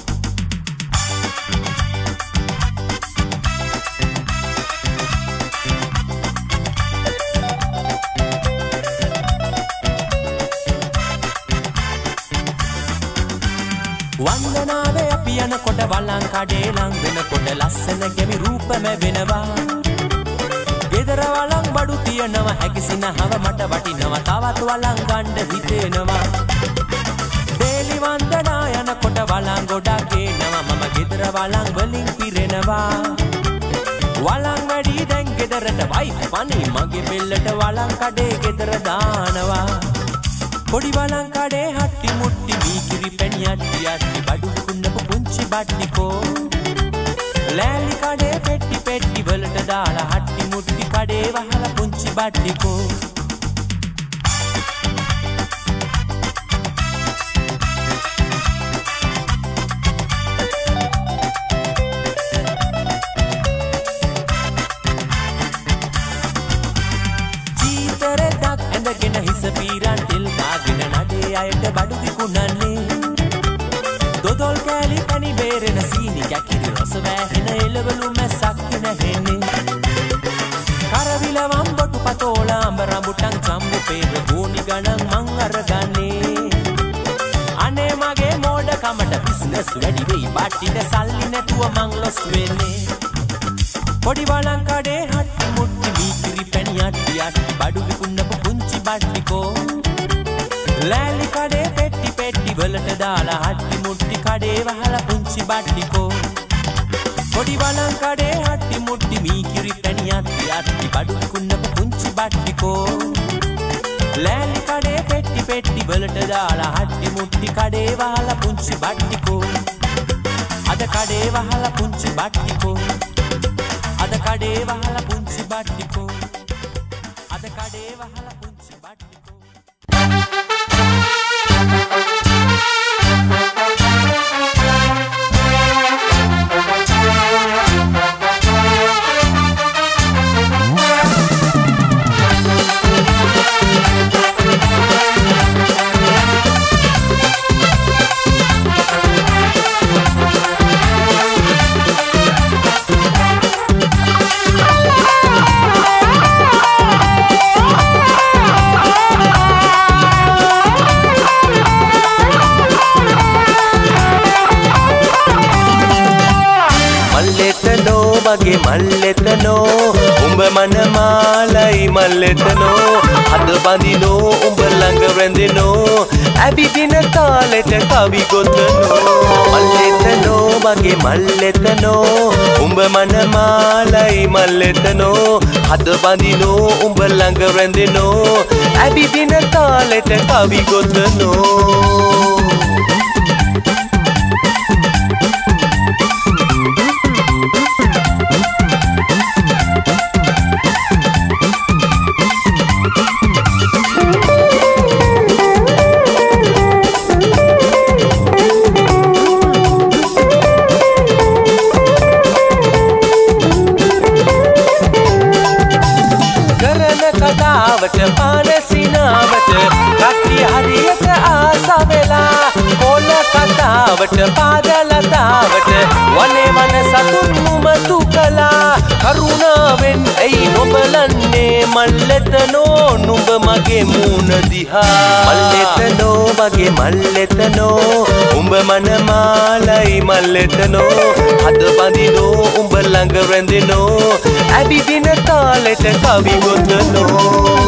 වන්දනාවේ අපි යනකොට වලං කඩේ ලං වෙනකොට ලස්සන ගැමි රූපම වෙනවා ගෙදර වලං බඩු තියනවා හැකිසිනහව මට වටිනවා තවත් වලං ගන්න හිතෙනවා දේලි වන්දනා යනකොට වලං ගොඩක් එනවා මම ගෙදර වලං වලින් පිරෙනවා වලං වැඩි දැන් ගෙදරට වයිෆ් පනි මගේ බෙල්ලට වලං කඩේ ගෙදර දානවා පොඩි වලං කඩේ හට්ටි මුට්ටි මීකිරි පැණි අට්ටි අට්ටි බඩු විකුණපු පුංචි බට්ටිකෝ ලෑලි කඩේ පෙට්ටි පෙට්ටි වලට දාලා හට්ටි මුට්ටි කඩේ වහලා පුංචි බට්ටිකෝ චීතරෙක් ඇඳගෙන හිස පීරන් තෙල් කාගෙන නඩේ අයට බඩු විකුණන්නේ දොදොල් කෑලි පැණි බේරෙන සීනි කැකිරි රස වැහෙන එළවලු මැස්සක් නැහෙන්නේ කරවිල වම්බොටු පතෝල අඹ රඹුටන් චම්බු පේර ගෝනි ගණන් මං අරගන්නේ අනේ මගේ මෝඩකමට බිස්නස් වැඩි වෙයි බට්ටිට සල්ලි නැතුව මං ලොස් වෙන්නේ පොඩි වලං කඩේ හට්ටි මුට්ටි මීකිරි පැණි අට්ටි අට්ටි බඩු විකුණපු පුංචි බට්ටිකෝ ලෑලි කඩේ පෙට්ටි පෙට්ටි වලට දාලා හට්ටි මුට්ටි කඩේ වහලා පුංචි බට්ටිකෝ පොඩි වලං කඩේ හට්ටි මුට්ටි මීකිරි පැණි අට්ටි අට්ටි බඩු විකුණපු පුංචි බට්ටිකෝ ලෑලි කඩේ පෙට්ටි පෙට්ටි වලට දාලා හට්ටි මුට්ටි කඩේ වහලා පුංචි බට්ටිකෝ අද කඩේ වහලා පුංචි බට්ටිකෝ අද කඩේ වහලා පුංචි බට්ටිකෝ අද කඩේ වහලා පුංචි බට්ටිකෝ මගේ මල්ලෙතනෝ උඹ මනමාලයි මල්ලෙතනෝ හද බඳිනෝ උඹ ළඟ රැඳෙනෝ ඇවිදින තාලෙට කවි ගොතනෝ මල්ලෙතනෝ මගේ මල්ලෙතනෝ උඹ මනමාලයි මල්ලෙතනෝ හද බඳිනෝ උඹ ළඟ රැඳෙනෝ ඇවිදින තාලෙට කවි ගොතනෝ පානසිනාවට කට්ටි හරියට ආසවෙලා කොල කතාවට පාදලතාවට වනේ වන සතුන් මුමතු කලා කරුණාවෙන් ඇයි නොබලන්නේ මල්ලෙතනෝ නුඹ මගේ මූණ දිහා මල්ලෙතනෝ මගේ මල්ලෙතනෝ උඹ මනමාලයි මල්ලෙතනෝ හද බඳිනෝ උඹ ළඟ රැඳෙනෝ ඇවිදින තාලෙට කවි ගොතනෝ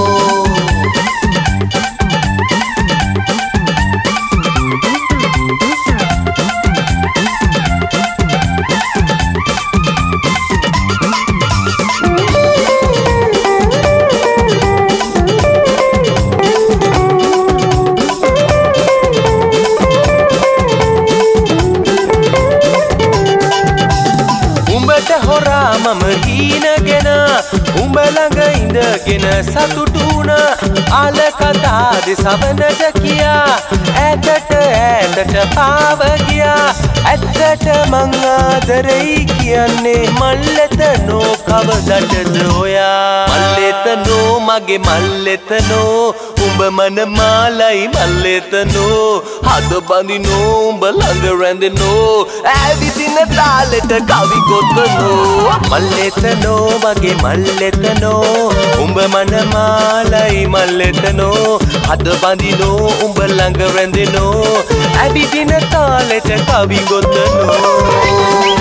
මම හීනගෙන උඹ ළඟ ඉඳගෙන සතුටු වුණා ආල කතා දෙසවනට කියා ඈතට ඈතට පාව ගියා ඇත්තට මං ආදරෙයි කියන්නේ මල්ලෙතනෝ කවදටද ඔයා මල්ලෙතනෝ මගේ මල්ලෙතනෝ උඹ මනමාලයි මල්ලෙතනෝ හද බඳිනෝ උඹ ළඟ රැඳෙනෝ ඇවිදින තාලෙට කවි ගොතනෝ මල්ලෙතනෝ මගේ මල්ලෙතනෝ උඹ මනමාලයි මල්ලෙතනෝ හද බඳිනෝ උඹ ළඟ රැඳෙනෝ ඇවිදින තාලෙට කවි ගොතනෝ